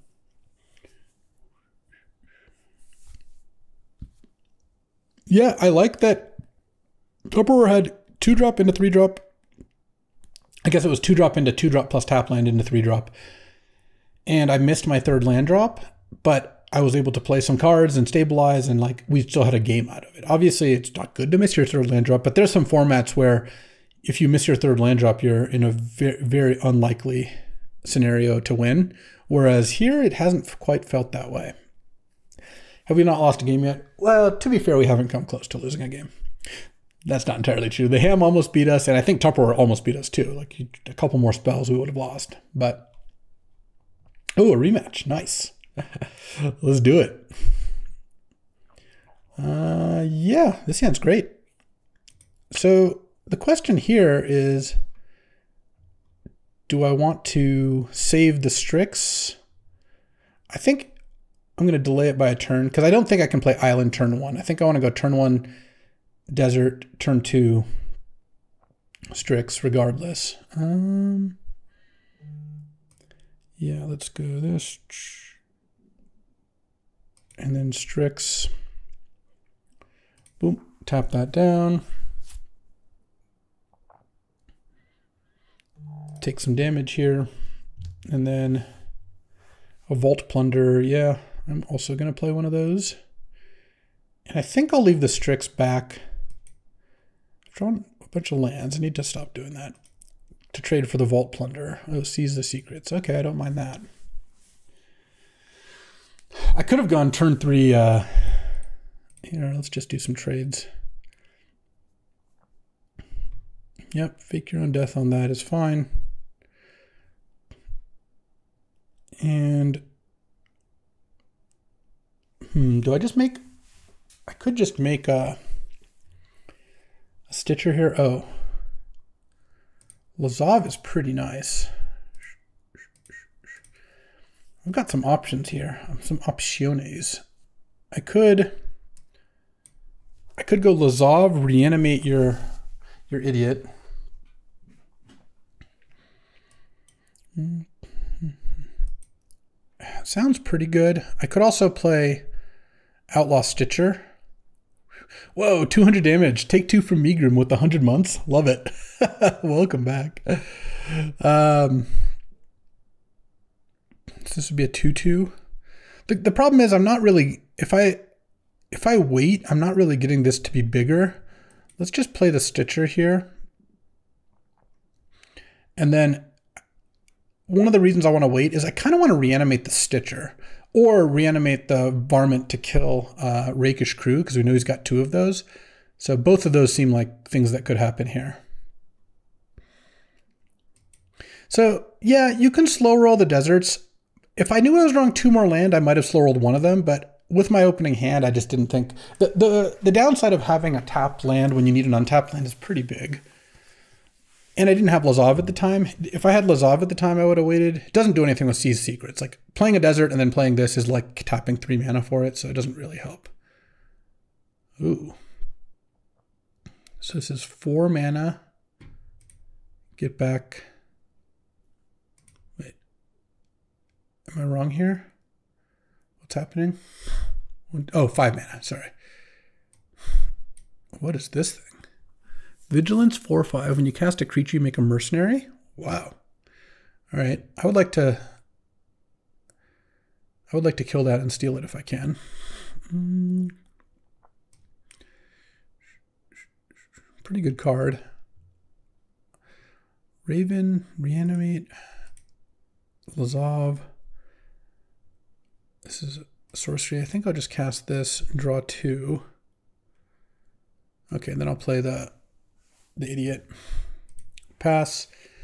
S1: Yeah, I like that Tupperware had 2-drop into 3-drop. I guess it was 2-drop into 2-drop plus tap land into 3-drop. And I missed my 3rd land drop, but I was able to play some cards and stabilize, and like we still had a game out of it. Obviously, it's not good to miss your 3rd land drop, but there's some formats where if you miss your 3rd land drop, you're in a very, very unlikely scenario to win. Whereas here, it hasn't quite felt that way. Have we not lost a game yet? Well, to be fair, we haven't come close to losing a game. That's not entirely true. The Ham almost beat us, and I think Tupperware almost beat us too. Like a couple more spells, we would have lost. But, oh, a rematch. Nice. Let's do it. Yeah, this hand's great. So the question here is, do I want to save the Strix? I think I'm going to delay it by a turn because I don't think I can play Island turn 1. I think I want to go turn 1 Desert, turn 2 Strix regardless. Yeah, let's go this. And then Strix. Boom, tap that down. Take some damage here. And then a Vault Plunder. Yeah, I'm also going to play one of those. And I think I'll leave the Strix back. I've drawn a bunch of lands. I need to stop doing that. To trade for the Vault Plunder. Oh, Seize the Secrets. Okay, I don't mind that. I could have gone turn 3, let's just do some trades. Yep, fake your own death on that is fine. And, do I just make, I could just make a Stitcher here. Oh, Lazov is pretty nice. I've got some options here, some opciones. I could go Lazov, reanimate your idiot. Sounds pretty good. I could also play Outlaw Stitcher. Whoa, 200 damage. Take 2 from Megrim with 100 months. Love it. Welcome back. So this would be a 2/2. The problem is I'm not really, if I wait, I'm not really getting this to be bigger. Let's just play the Stitcher here. And then one of the reasons I want to wait is I kind of want to reanimate the Stitcher or reanimate the Varmint to kill Rakish Crew because we know he's got 2 of those. So both of those seem like things that could happen here. So yeah, you can slow roll the deserts. If I knew I was drawing 2 more land, I might have slow rolled one of them, but with my opening hand, I just didn't think... The downside of having a tapped land when you need an untapped land is pretty big. And I didn't have Lazav at the time. If I had Lazav at the time, I would have waited. It doesn't do anything with Sea's Secrets. Like, playing a desert and then playing this is like tapping 3 mana for it, so it doesn't really help. Ooh. So this is 4 mana. Get back... Wait. Am I wrong here? What's happening? Oh, 5 mana, sorry. What is this thing? Vigilance 4/5. When you cast a creature, you make a mercenary? Wow. All right. I would like to kill that and steal it if I can. Pretty good card. Raven, Reanimate, Lazav. This is a sorcery. I think I'll just cast this and draw 2. Okay, and then I'll play the idiot. Pass.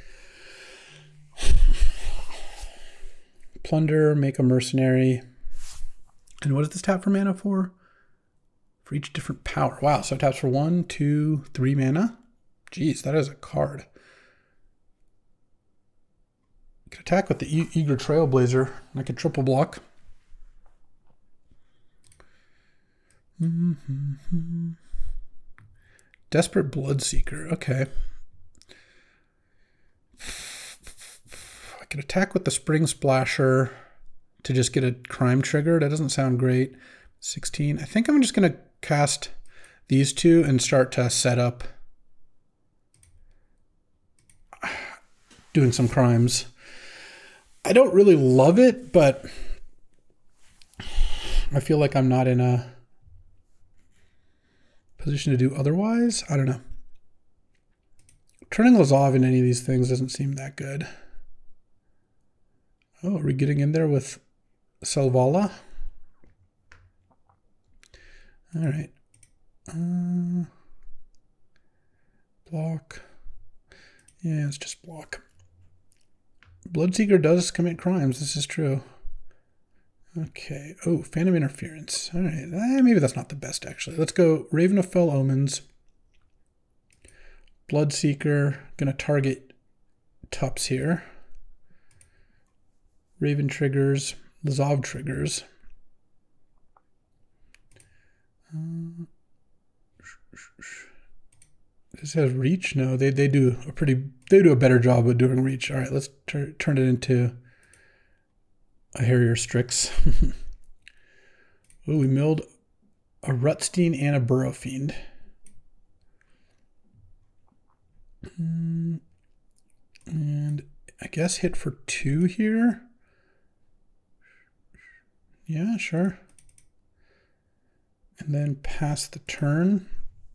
S1: Plunder, make a mercenary. And what is this tap for mana for? For each different power. Wow, so it taps for 1, 2, 3 mana. Jeez, that is a card. I could attack with the Eager Trailblazer. And I could triple block. Desperate Bloodseeker. Okay. I could attack with the Spring Splasher to just get a crime trigger. That doesn't sound great. 16. I think I'm just going to cast these 2 and start to set up doing some crimes. I don't really love it, but I feel like I'm not in a position to do otherwise. I don't know. Turning Lazav in any of these things doesn't seem that good. Oh, are we getting in there with Selvala? All right. Block. Yeah, it's just block. Bloodseeker does commit crimes. This is true. Okay. Oh, Phantom Interference. All right. Maybe that's not the best, actually. Let's go Raven of Fell Omens. Bloodseeker. Going to target Tups here. Raven triggers. Lazav triggers. This has reach? No, they do a better job of doing reach. All right, let's turn it into a Harrier Strix. Oh, we milled a Rutstein and a Burrow Fiend. And I guess hit for 2 here. Yeah, sure. And then pass the turn.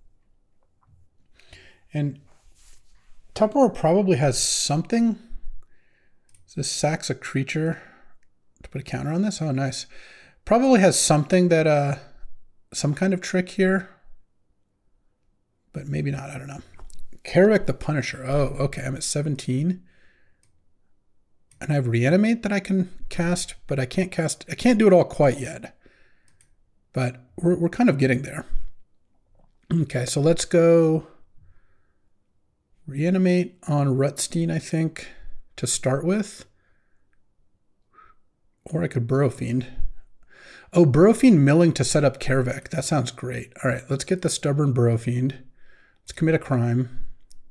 S1: And Tupperware probably has something. This sacks a creature to put a counter on this. Oh, nice. Probably has something that, some kind of trick here. But maybe not, I don't know. Kaervek the Punisher. Oh, okay, I'm at 17. And I have Reanimate that I can cast, but I can't do it all quite yet. But we're kind of getting there. Okay, so let's go Reanimate on Rutstein, I think, to start with. Or I could Burrow Fiend. Oh, Burrow Fiend milling to set up Kaervek. That sounds great. All right, let's get the Stubborn Burrow Fiend. Let's commit a crime.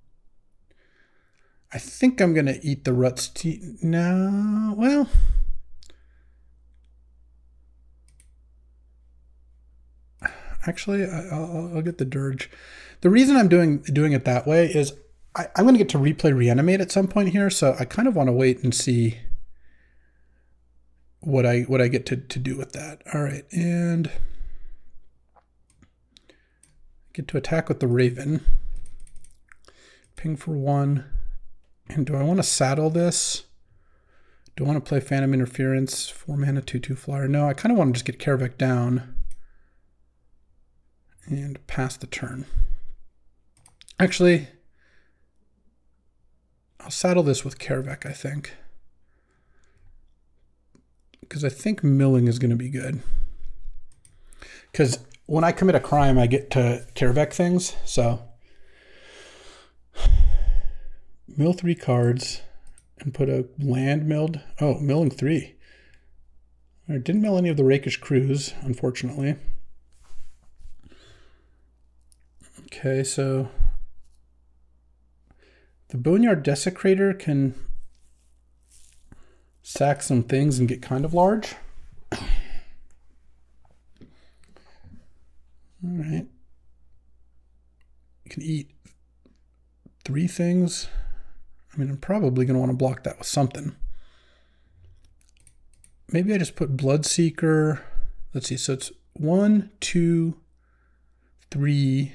S1: I think I'm going to eat the Rutstein. No, well... Actually, I'll get the Dirge. The reason I'm doing it that way is I'm going to get to replay Reanimate at some point here, so I kind of want to wait and see what I get to do with that. All right, and get to attack with the Raven. Ping for 1. And do I want to saddle this? Do I want to play Phantom Interference? 4 mana, 2/2 flyer. No, I kind of want to just get Kaervek down and pass the turn. Actually, I'll saddle this with Kaervek, I think. because I think milling is going to be good. Because when I commit a crime, I get to Kaervek things. So mill 3 cards and put a land milled. Oh, milling 3. I didn't mill any of the Rakish Crews, unfortunately. Okay, so the Boneyard Desecrator can sack some things and get kind of large. All right. You can eat 3 things. I mean, I'm probably going to want to block that with something. Maybe I just put Bloodseeker. Let's see. So it's 1, 2, 3.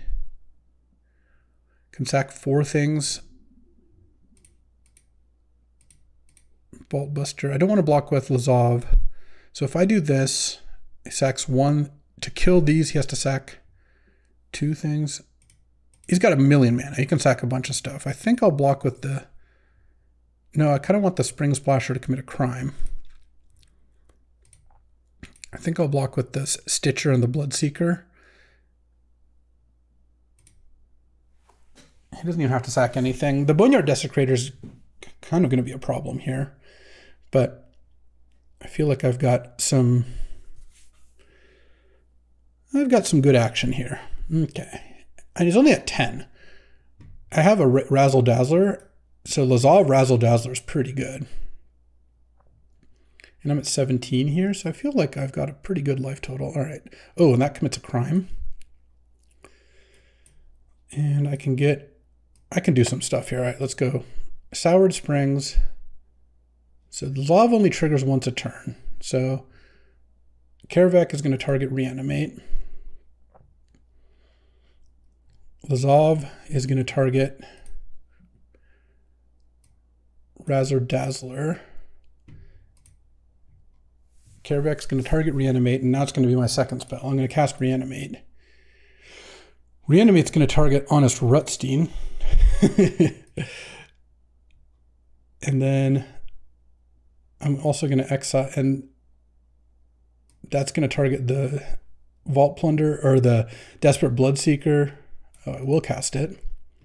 S1: Can sack 4 things. Bolt Buster. I don't want to block with Lazav. So if I do this, he sacks 1. To kill these, he has to sack 2 things. He's got 1,000,000 mana. He can sack a bunch of stuff. I think I'll block with the... No, I kind of want the Spring Splasher to commit a crime. I think I'll block with this Stitcher and the Bloodseeker. He doesn't even have to sack anything. The Boneyard Desecrator is kind of going to be a problem here. But I feel like I've got some good action here. Okay. And he's only at 10. I have a Razzle Dazzler. So Lazav Razzle Dazzler is pretty good. And I'm at 17 here, so I feel like I've got a pretty good life total. All right. Oh, and that commits a crime. And I can do some stuff here. All right, let's go. Soured Springs. So the Lazav only triggers once a turn. So Kaervek is going to target Reanimate. Lazav is going to target Razzle Dazzler. Kaervek's going to target Reanimate, and now it's going to be my second spell. I'm going to cast Reanimate. Reanimate's going to target Honest Rutstein. And then I'm also going to exile, and that's going to target the Vault Plunder, or the Desperate Bloodseeker. Oh, I will cast it.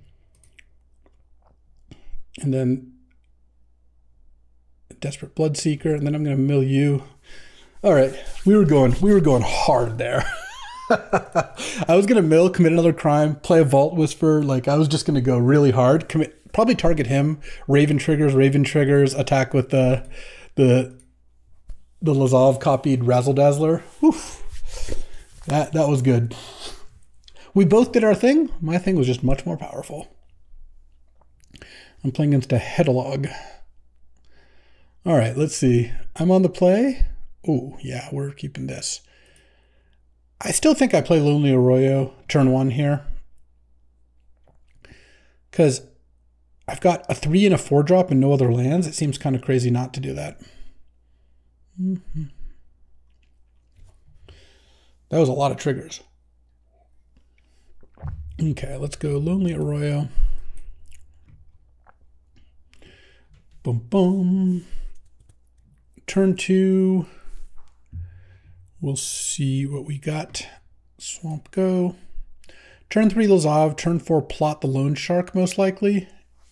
S1: And then Desperate Bloodseeker, and then I'm going to mill you. All right, we were going hard there. I was going to mill, commit another crime, play a Vault Whisper. Like, I was just going to go really hard. Probably target him. Raven triggers, attack with the Lazav copied Razzle Dazzler. Oof. That was good. We both did our thing. My thing was just much more powerful. I'm playing against a Hedalog. All right, let's see. I'm on the play. Oh, yeah, we're keeping this. I still think I play Lonely Arroyo turn 1 here, because I've got a 3 and a 4 drop and no other lands. It seems kind of crazy not to do that. That was a lot of triggers. Okay, let's go Lonely Arroyo. Boom, boom. Turn 2. We'll see what we got. Swamp Go. Turn 3, Lazav. Turn 4, Plot the Lone Shark, most likely.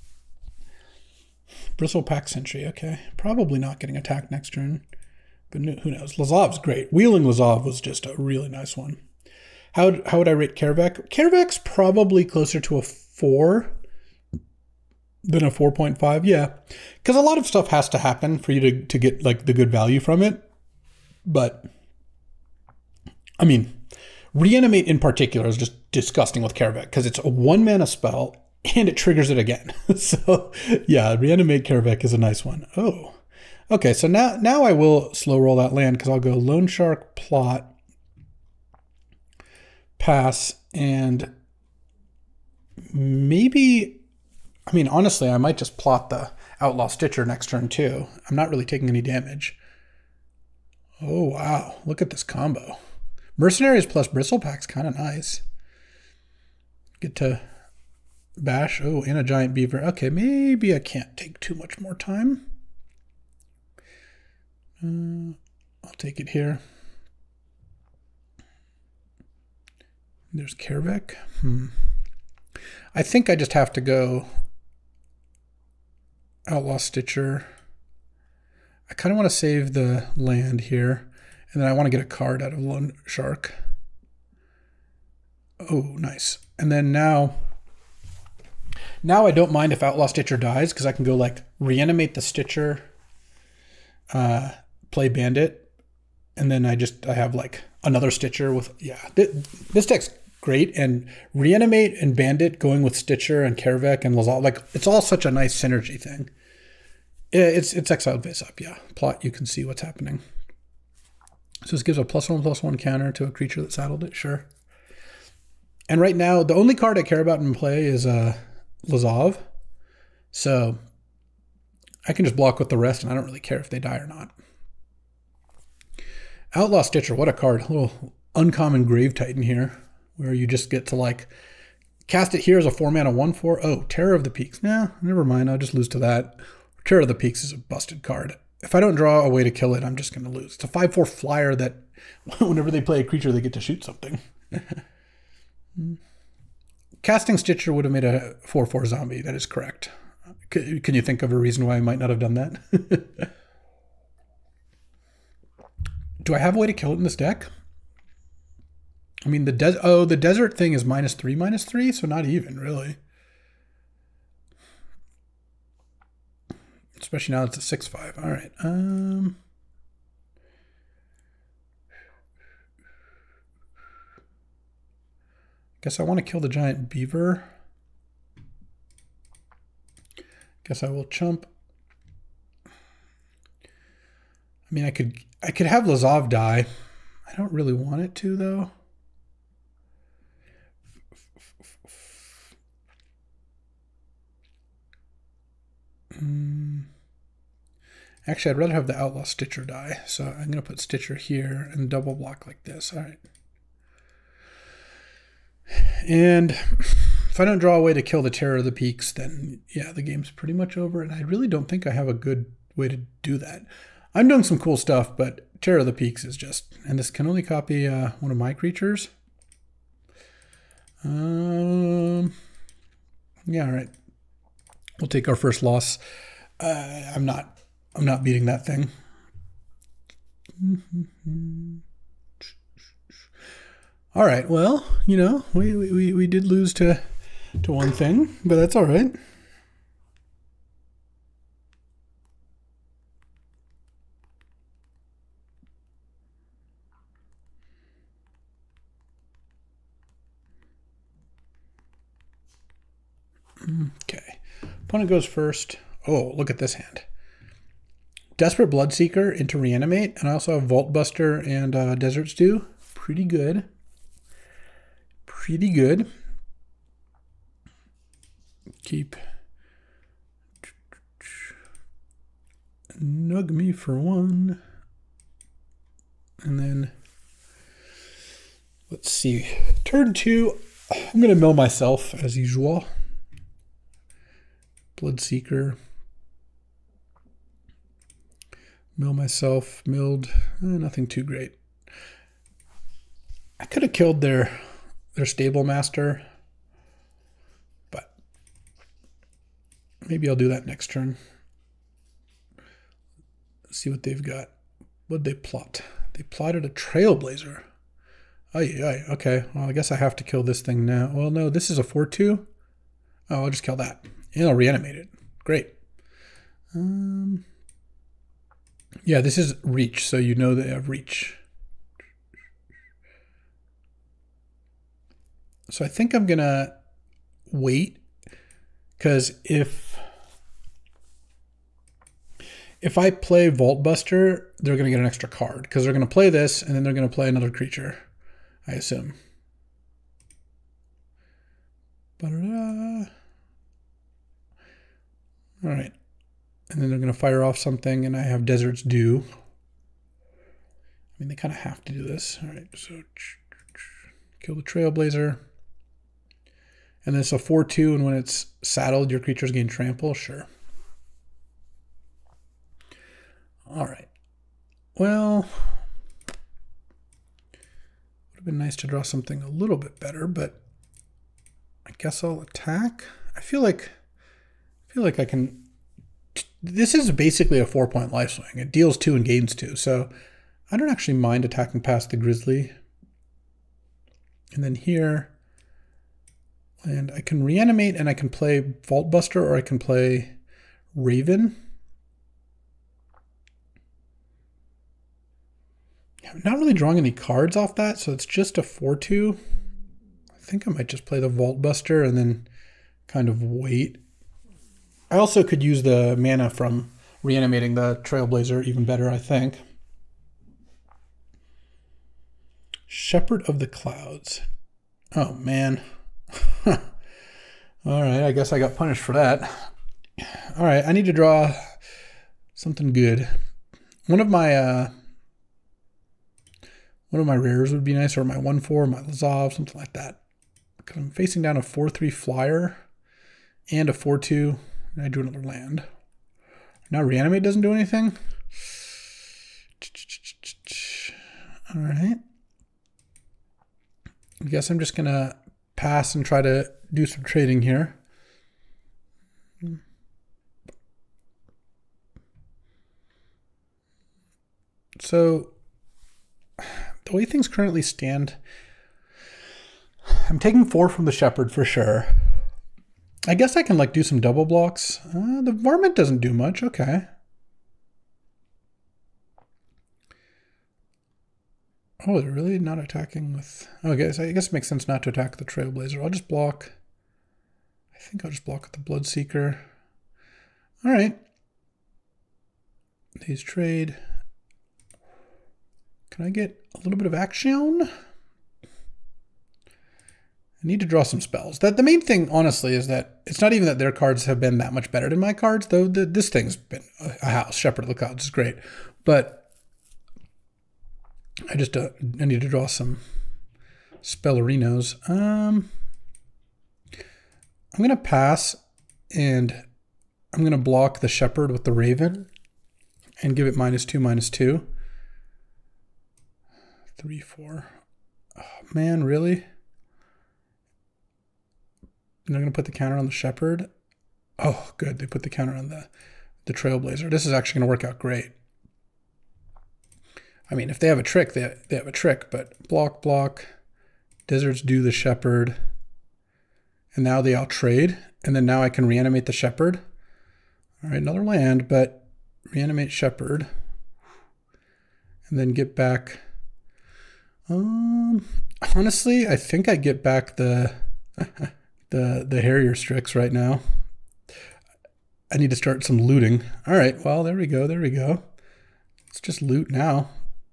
S1: Bristlepack Sentry, okay. Probably not getting attacked next turn, but who knows. Lazav's great. Wheeling Lazav was just a really nice one. How would I rate Kaervek? Kaervek's probably closer to a 4 than a 4.5, yeah. Because a lot of stuff has to happen for you to get like the good value from it. But I mean, Reanimate in particular is just disgusting with Kaervek because it's a 1 mana spell and it triggers it again. So yeah, Reanimate Kaervek is a nice one. Oh, okay. So now I will slow roll that land because I'll go Lone Shark, Plot, pass, and maybe, I mean, honestly, I might just plot the Outlaw Stitcher next turn too. I'm not really taking any damage. Oh, wow. Look at this combo. Mercenaries plus Bristlepack's kind of nice. Get to bash. Oh, and a Giant Beaver. Okay, maybe I can't take too much more time. I'll take it here. There's Kaervek. I think I just have to go Outlaw Stitcher. I kind of want to save the land here. And then I want to get a card out of Loan Shark. Oh, nice. And then now I don't mind if Outlaw Stitcher dies because I can go like reanimate the Stitcher, play Bandit, and then I have like another Stitcher with, yeah. This deck's great, and reanimate and Bandit going with Stitcher and Kaervek and Lae'zel, like it's all such a nice synergy thing. It's exiled face up, yeah. Plot, you can see what's happening. So this gives a +1/+1 counter to a creature that saddled it, sure. And right now, the only card I care about in play is Lae'zel. So I can just block with the rest, and I don't really care if they die or not. Outlaw Stitcher, what a card. A little uncommon Grave Titan here, where you just get to like cast it here as a 4-mana 1/4. Oh, Terror of the Peaks. Nah, never mind. I'll just lose to that. Terror of the Peaks is a busted card. If I don't draw a way to kill it, I'm just going to lose. It's a 5/4 flyer that whenever they play a creature, they get to shoot something. Casting Stitcher would have made a 4/4 zombie. That is correct. Can you think of a reason why I might not have done that? Do I have a way to kill it in this deck? I mean, the desert thing is -3/-3, so not even, really. Especially now it's a 6/5. All right. Guess I want to kill the giant beaver. Guess I will chump. I mean, I could have Lae'zel die. I don't really want it to, though. Actually, I'd rather have the Outlaw Stitcher die. So I'm going to put Stitcher here and double block like this. All right. And if I don't draw a way to kill the Terror of the Peaks, then yeah, the game's pretty much over. And I really don't think I have a good way to do that. I'm doing some cool stuff, but Terror of the Peaks is just, and this can only copy one of my creatures. Yeah, all right. We'll take our first loss. I'm not beating that thing. All right. Well, you know, we did lose to one thing, but that's all right. Okay. Opponent goes first. Oh, look at this hand. Desperate Bloodseeker into Reanimate, and I also have Vault Buster and Desert Stew. Pretty good. Pretty good. Keep Nug me for one. And then let's see. Turn 2. I'm going to mill myself as usual. Bloodseeker. Mill myself. Milled. Nothing too great. I could have killed their Stable Master, but maybe I'll do that next turn. Let's see what they've got. What'd they plot? They plotted a Trailblazer. Okay. Well, I guess I have to kill this thing now. Well, no, this is a 4/2. Oh, I'll just kill that. And I'll reanimate it. Great. Yeah, this is reach, so you know they have reach. So I think I'm going to wait, because if I play Vault Buster, they're going to get an extra card, because they're going to play this, and then they're going to play another creature, I assume. All right. And then they're going to fire off something, and I have Desert's Dew. I mean, they kind of have to do this. All right, so kill the Trailblazer. And then it's a 4/2, and when it's saddled, your creatures gain trample. Sure. All right. well, would have been nice to draw something a little bit better, but I guess I'll attack. I feel like I can. This is basically a 4-point life swing. It deals 2 and gains 2, so I don't actually mind attacking past the Grizzly. And then here, and I can reanimate and I can play Vault Buster or I can play Raven. I'm not really drawing any cards off that, so it's just a 4/2. I think I might just play the Vault Buster and then kind of wait. I also could use the mana from reanimating the Trailblazer even better, I think. Shepherd of the Clouds. Oh, man. All right, I guess I got punished for that. All right, I need to draw something good. One of my rares would be nice, or my 1/4, my Lazov, something like that. Because I'm facing down a 4/3 flyer and a 4/2, and I drew another land. Now reanimate doesn't do anything. All right. I guess I'm just gonna pass and try to do some trading here. So the way things currently stand, I'm taking 4 from the Shepherd for sure. I guess I can like do some double blocks. The Varmint doesn't do much. Okay. Oh, they're really not attacking with... Okay, so I guess it makes sense not to attack the Trailblazer. I'll just block... I think I'll just block with the Bloodseeker. All right. These trade. Can I get a little bit of action? I need to draw some spells. The main thing, honestly, is that it's not even that their cards have been that much better than my cards, though this thing's been a house. Shepherd of the Clouds is great. But I just I need to draw some Spellerinos. I'm going to pass, and I'm going to block the Shepherd with the Raven and give it -2/-2. 3, 4. Oh, man, really? And they're going to put the counter on the Shepherd. Oh, good. They put the counter on the Trailblazer. This is actually going to work out great. I mean, if they have a trick, they have a trick, but block, block, Deserts do the Shepherd, and now they all trade, and then now I can reanimate the Shepherd. All right, another land, but reanimate Shepherd, and then get back. Honestly, I think I get back the Harrier Strix right now. I need to start some looting. All right, well, there we go, there we go. Let's just loot now.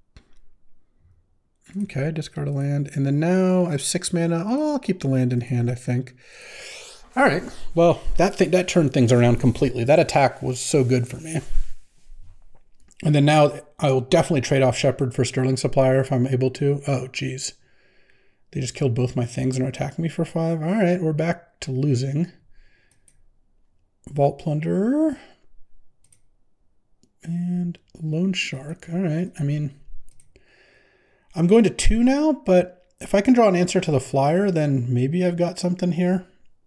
S1: Okay, discard a land, and then now I have 6 mana. Oh, I'll keep the land in hand, I think. All right, well, that turned things around completely. That attack was so good for me. And then now I will definitely trade off Shepherd for Sterling Supplier if I'm able to. Oh, geez. They just killed both my things and are attacking me for 5. All right, we're back to losing. Vault Plunderer. And Lone Shark. All right, I mean... I'm going to 2 now, but if I can draw an answer to the flyer, then maybe I've got something here.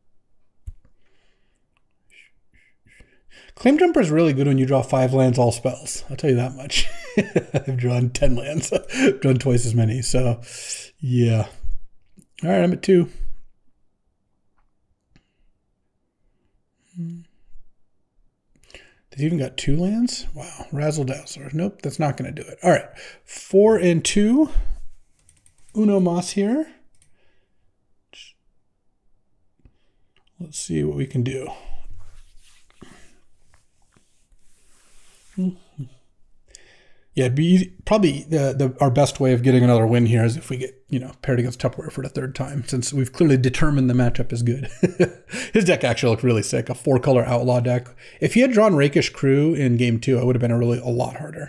S1: Claim Jumper is really good when you draw 5 lands, all spells. I'll tell you that much. I've drawn 10 lands. I've drawn twice as many, so yeah. All right, I'm at 2. They've even got 2 lands? Wow. Razzle Dazzler. Nope, that's not going to do it. All right. 4 and 2. Uno Mas here. Let's see what we can do. Yeah, it'd be easy. Probably our best way of getting another win here is if we get, paired against Tupperware for the 3rd time, since we've clearly determined the matchup is good. His deck actually looked really sick, a 4-color Outlaw deck. If he had drawn Rakish Crew in game 2, it would have been a lot harder.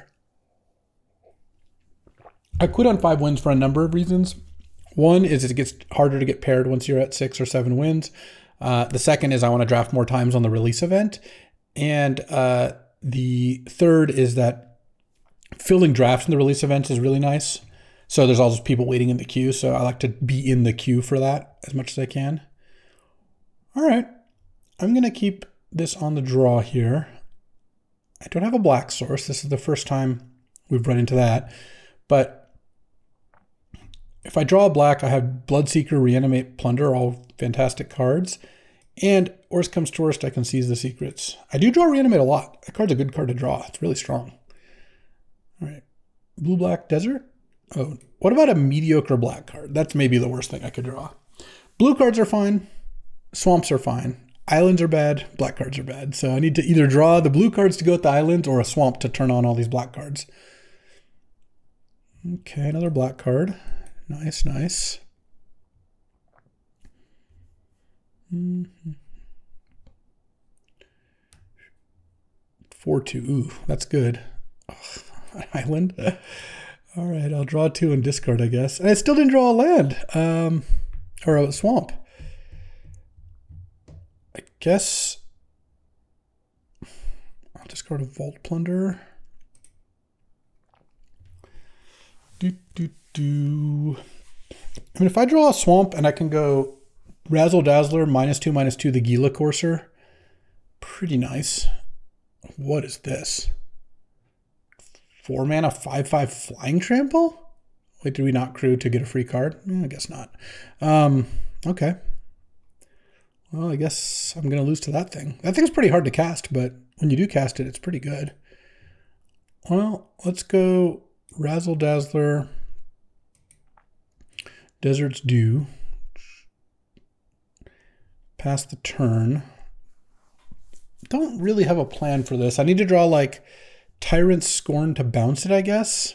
S1: I quit on 5 wins for a number of reasons. One is it gets harder to get paired once you're at 6 or 7 wins. The second is I want to draft more times on the release event. And the third is that filling drafts in the release events is really nice. So there's all those people waiting in the queue. So I like to be in the queue for that as much as I can. All right. I'm going to keep this on the draw here. I don't have a black source. This is the first time we've run into that. But if I draw a black, I have Bloodseeker, Reanimate, Plunder, all fantastic cards. And worst comes to worst, I can seize the secrets. I do draw Reanimate a lot. That card's a good card to draw. It's really strong. All right. Blue-black Desert. Oh, what about a mediocre black card? That's maybe the worst thing I could draw. Blue cards are fine. Swamps are fine. Islands are bad. Black cards are bad. So I need to either draw the blue cards to go with the islands or a swamp to turn on all these black cards. Okay, another black card. Nice, nice. 4-2. Ooh, that's good. Oh, island. All right, I'll draw 2 and discard, I guess. And I still didn't draw a land, or a swamp. I guess I'll discard a Vault Plunder. I mean, if I draw a swamp and I can go Razzle Dazzler, -2/-2, the Gila Courser, pretty nice. What is this? 4 mana, 5/5 Flying Trample? Wait, did we not crew to get a free card? I guess not. Okay. Well, I guess I'm going to lose to that thing. That thing's pretty hard to cast, but when you do cast it, it's pretty good. Well, let's go Razzle Dazzler, Desert's Due. Pass the turn. Don't really have a plan for this. I need to draw like Tyrant's Scorn to bounce it, I guess.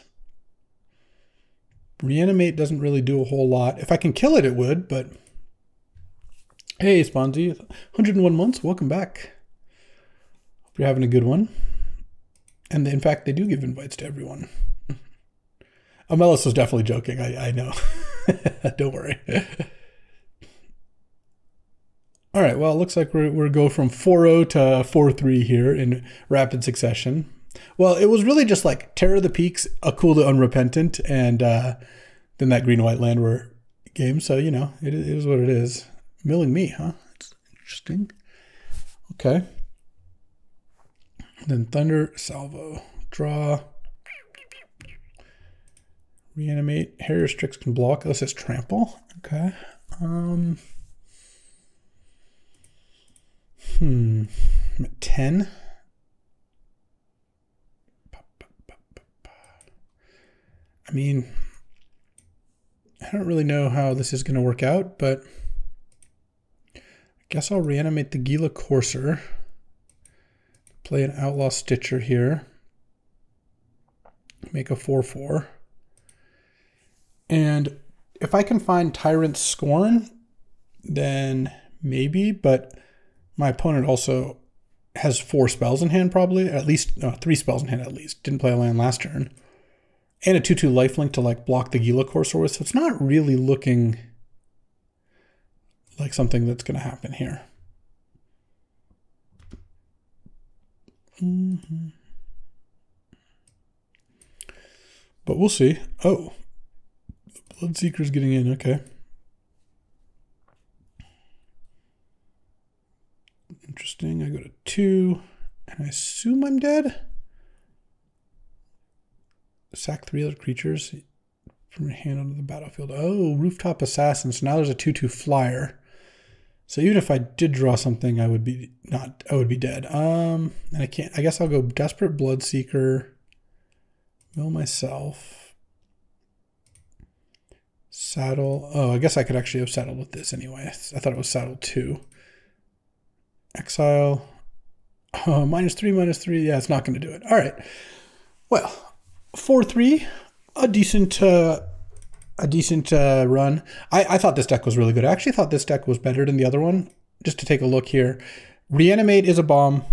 S1: Reanimate doesn't really do a whole lot. If I can kill it, it would, but... Hey, Sponzy, 101 months, welcome back. Hope you're having a good one. And in fact, they do give invites to everyone. Amelis was definitely joking, I know. Don't worry. All right, well, it looks like we're go from 4-0 to 4-3 here in rapid succession. Well, it was really just like Terror of the Peaks, A Cool to Unrepentant, and then that green-white land were game. So, you know, it is what it is. Milling me, huh? It's interesting. Okay. Then Thunder, Salvo, draw. Reanimate. Harrier Strix can block. This is Trample. Okay. I'm at 10. I mean, I don't really know how this is going to work out, but I guess I'll reanimate the Gila Courser. Play an Outlaw Stitcher here. Make a 4/4. And if I can find Tyrant's Scorn, then maybe, but my opponent also has 4 spells in hand probably, at least 3 spells in hand at least. Didn't play a land last turn. And a 2/2 lifelink to like block the Gila Courser with, so it's not really looking like something that's going to happen here. But we'll see. Oh, the Bloodseeker's getting in. Okay. Interesting. I go to 2, and I assume I'm dead. Sack 3 other creatures from your hand onto the battlefield. Oh, Rooftop Assassin. So now there's a 2/2 flyer. So even if I did draw something, I would be dead. And I can't. I guess I'll go Desperate Bloodseeker. Mill myself. Saddle. Oh, I guess I could actually have saddled with this anyway. I thought it was saddle 2. Exile. Oh, -3/-3. Yeah, it's not going to do it. All right. Well, 4-3. A decent run. I thought this deck was really good. I actually thought this deck was better than the other one. Just to take a look here. Reanimate is a bomb.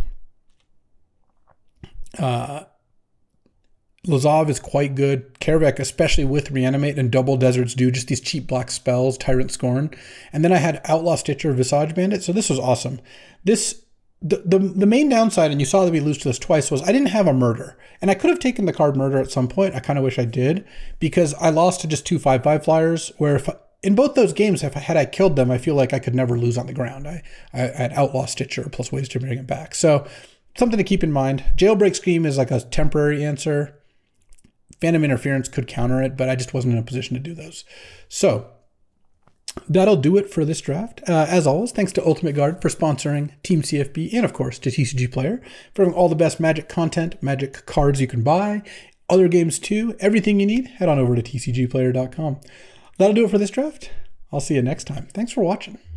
S1: Lazav is quite good. Kaervek, especially with Reanimate and Double Desert's Due, just these cheap black spells, Tyrant Scorn. And then I had Outlaw Stitcher, Visage Bandit. So this was awesome. This The main downside, and you saw that we lose to this twice, was I didn't have a murder. And I could have taken the card murder at some point. I kind of wish I did, because I lost to just 2 5/5 flyers, where if in both those games, if I killed them, I feel like I could never lose on the ground. I had Outlaw Stitcher plus ways to bring it back. So something to keep in mind. Jailbreak Scream is like a temporary answer. Phantom Interference could counter it, but I just wasn't in a position to do those. So that'll do it for this draft. As always, thanks to Ultimate Guard for sponsoring Team CFB, and of course to TCG Player for having all the best Magic content, Magic cards you can buy, other games too. Everything you need, head on over to tcgplayer.com. That'll do it for this draft. I'll see you next time. Thanks for watching.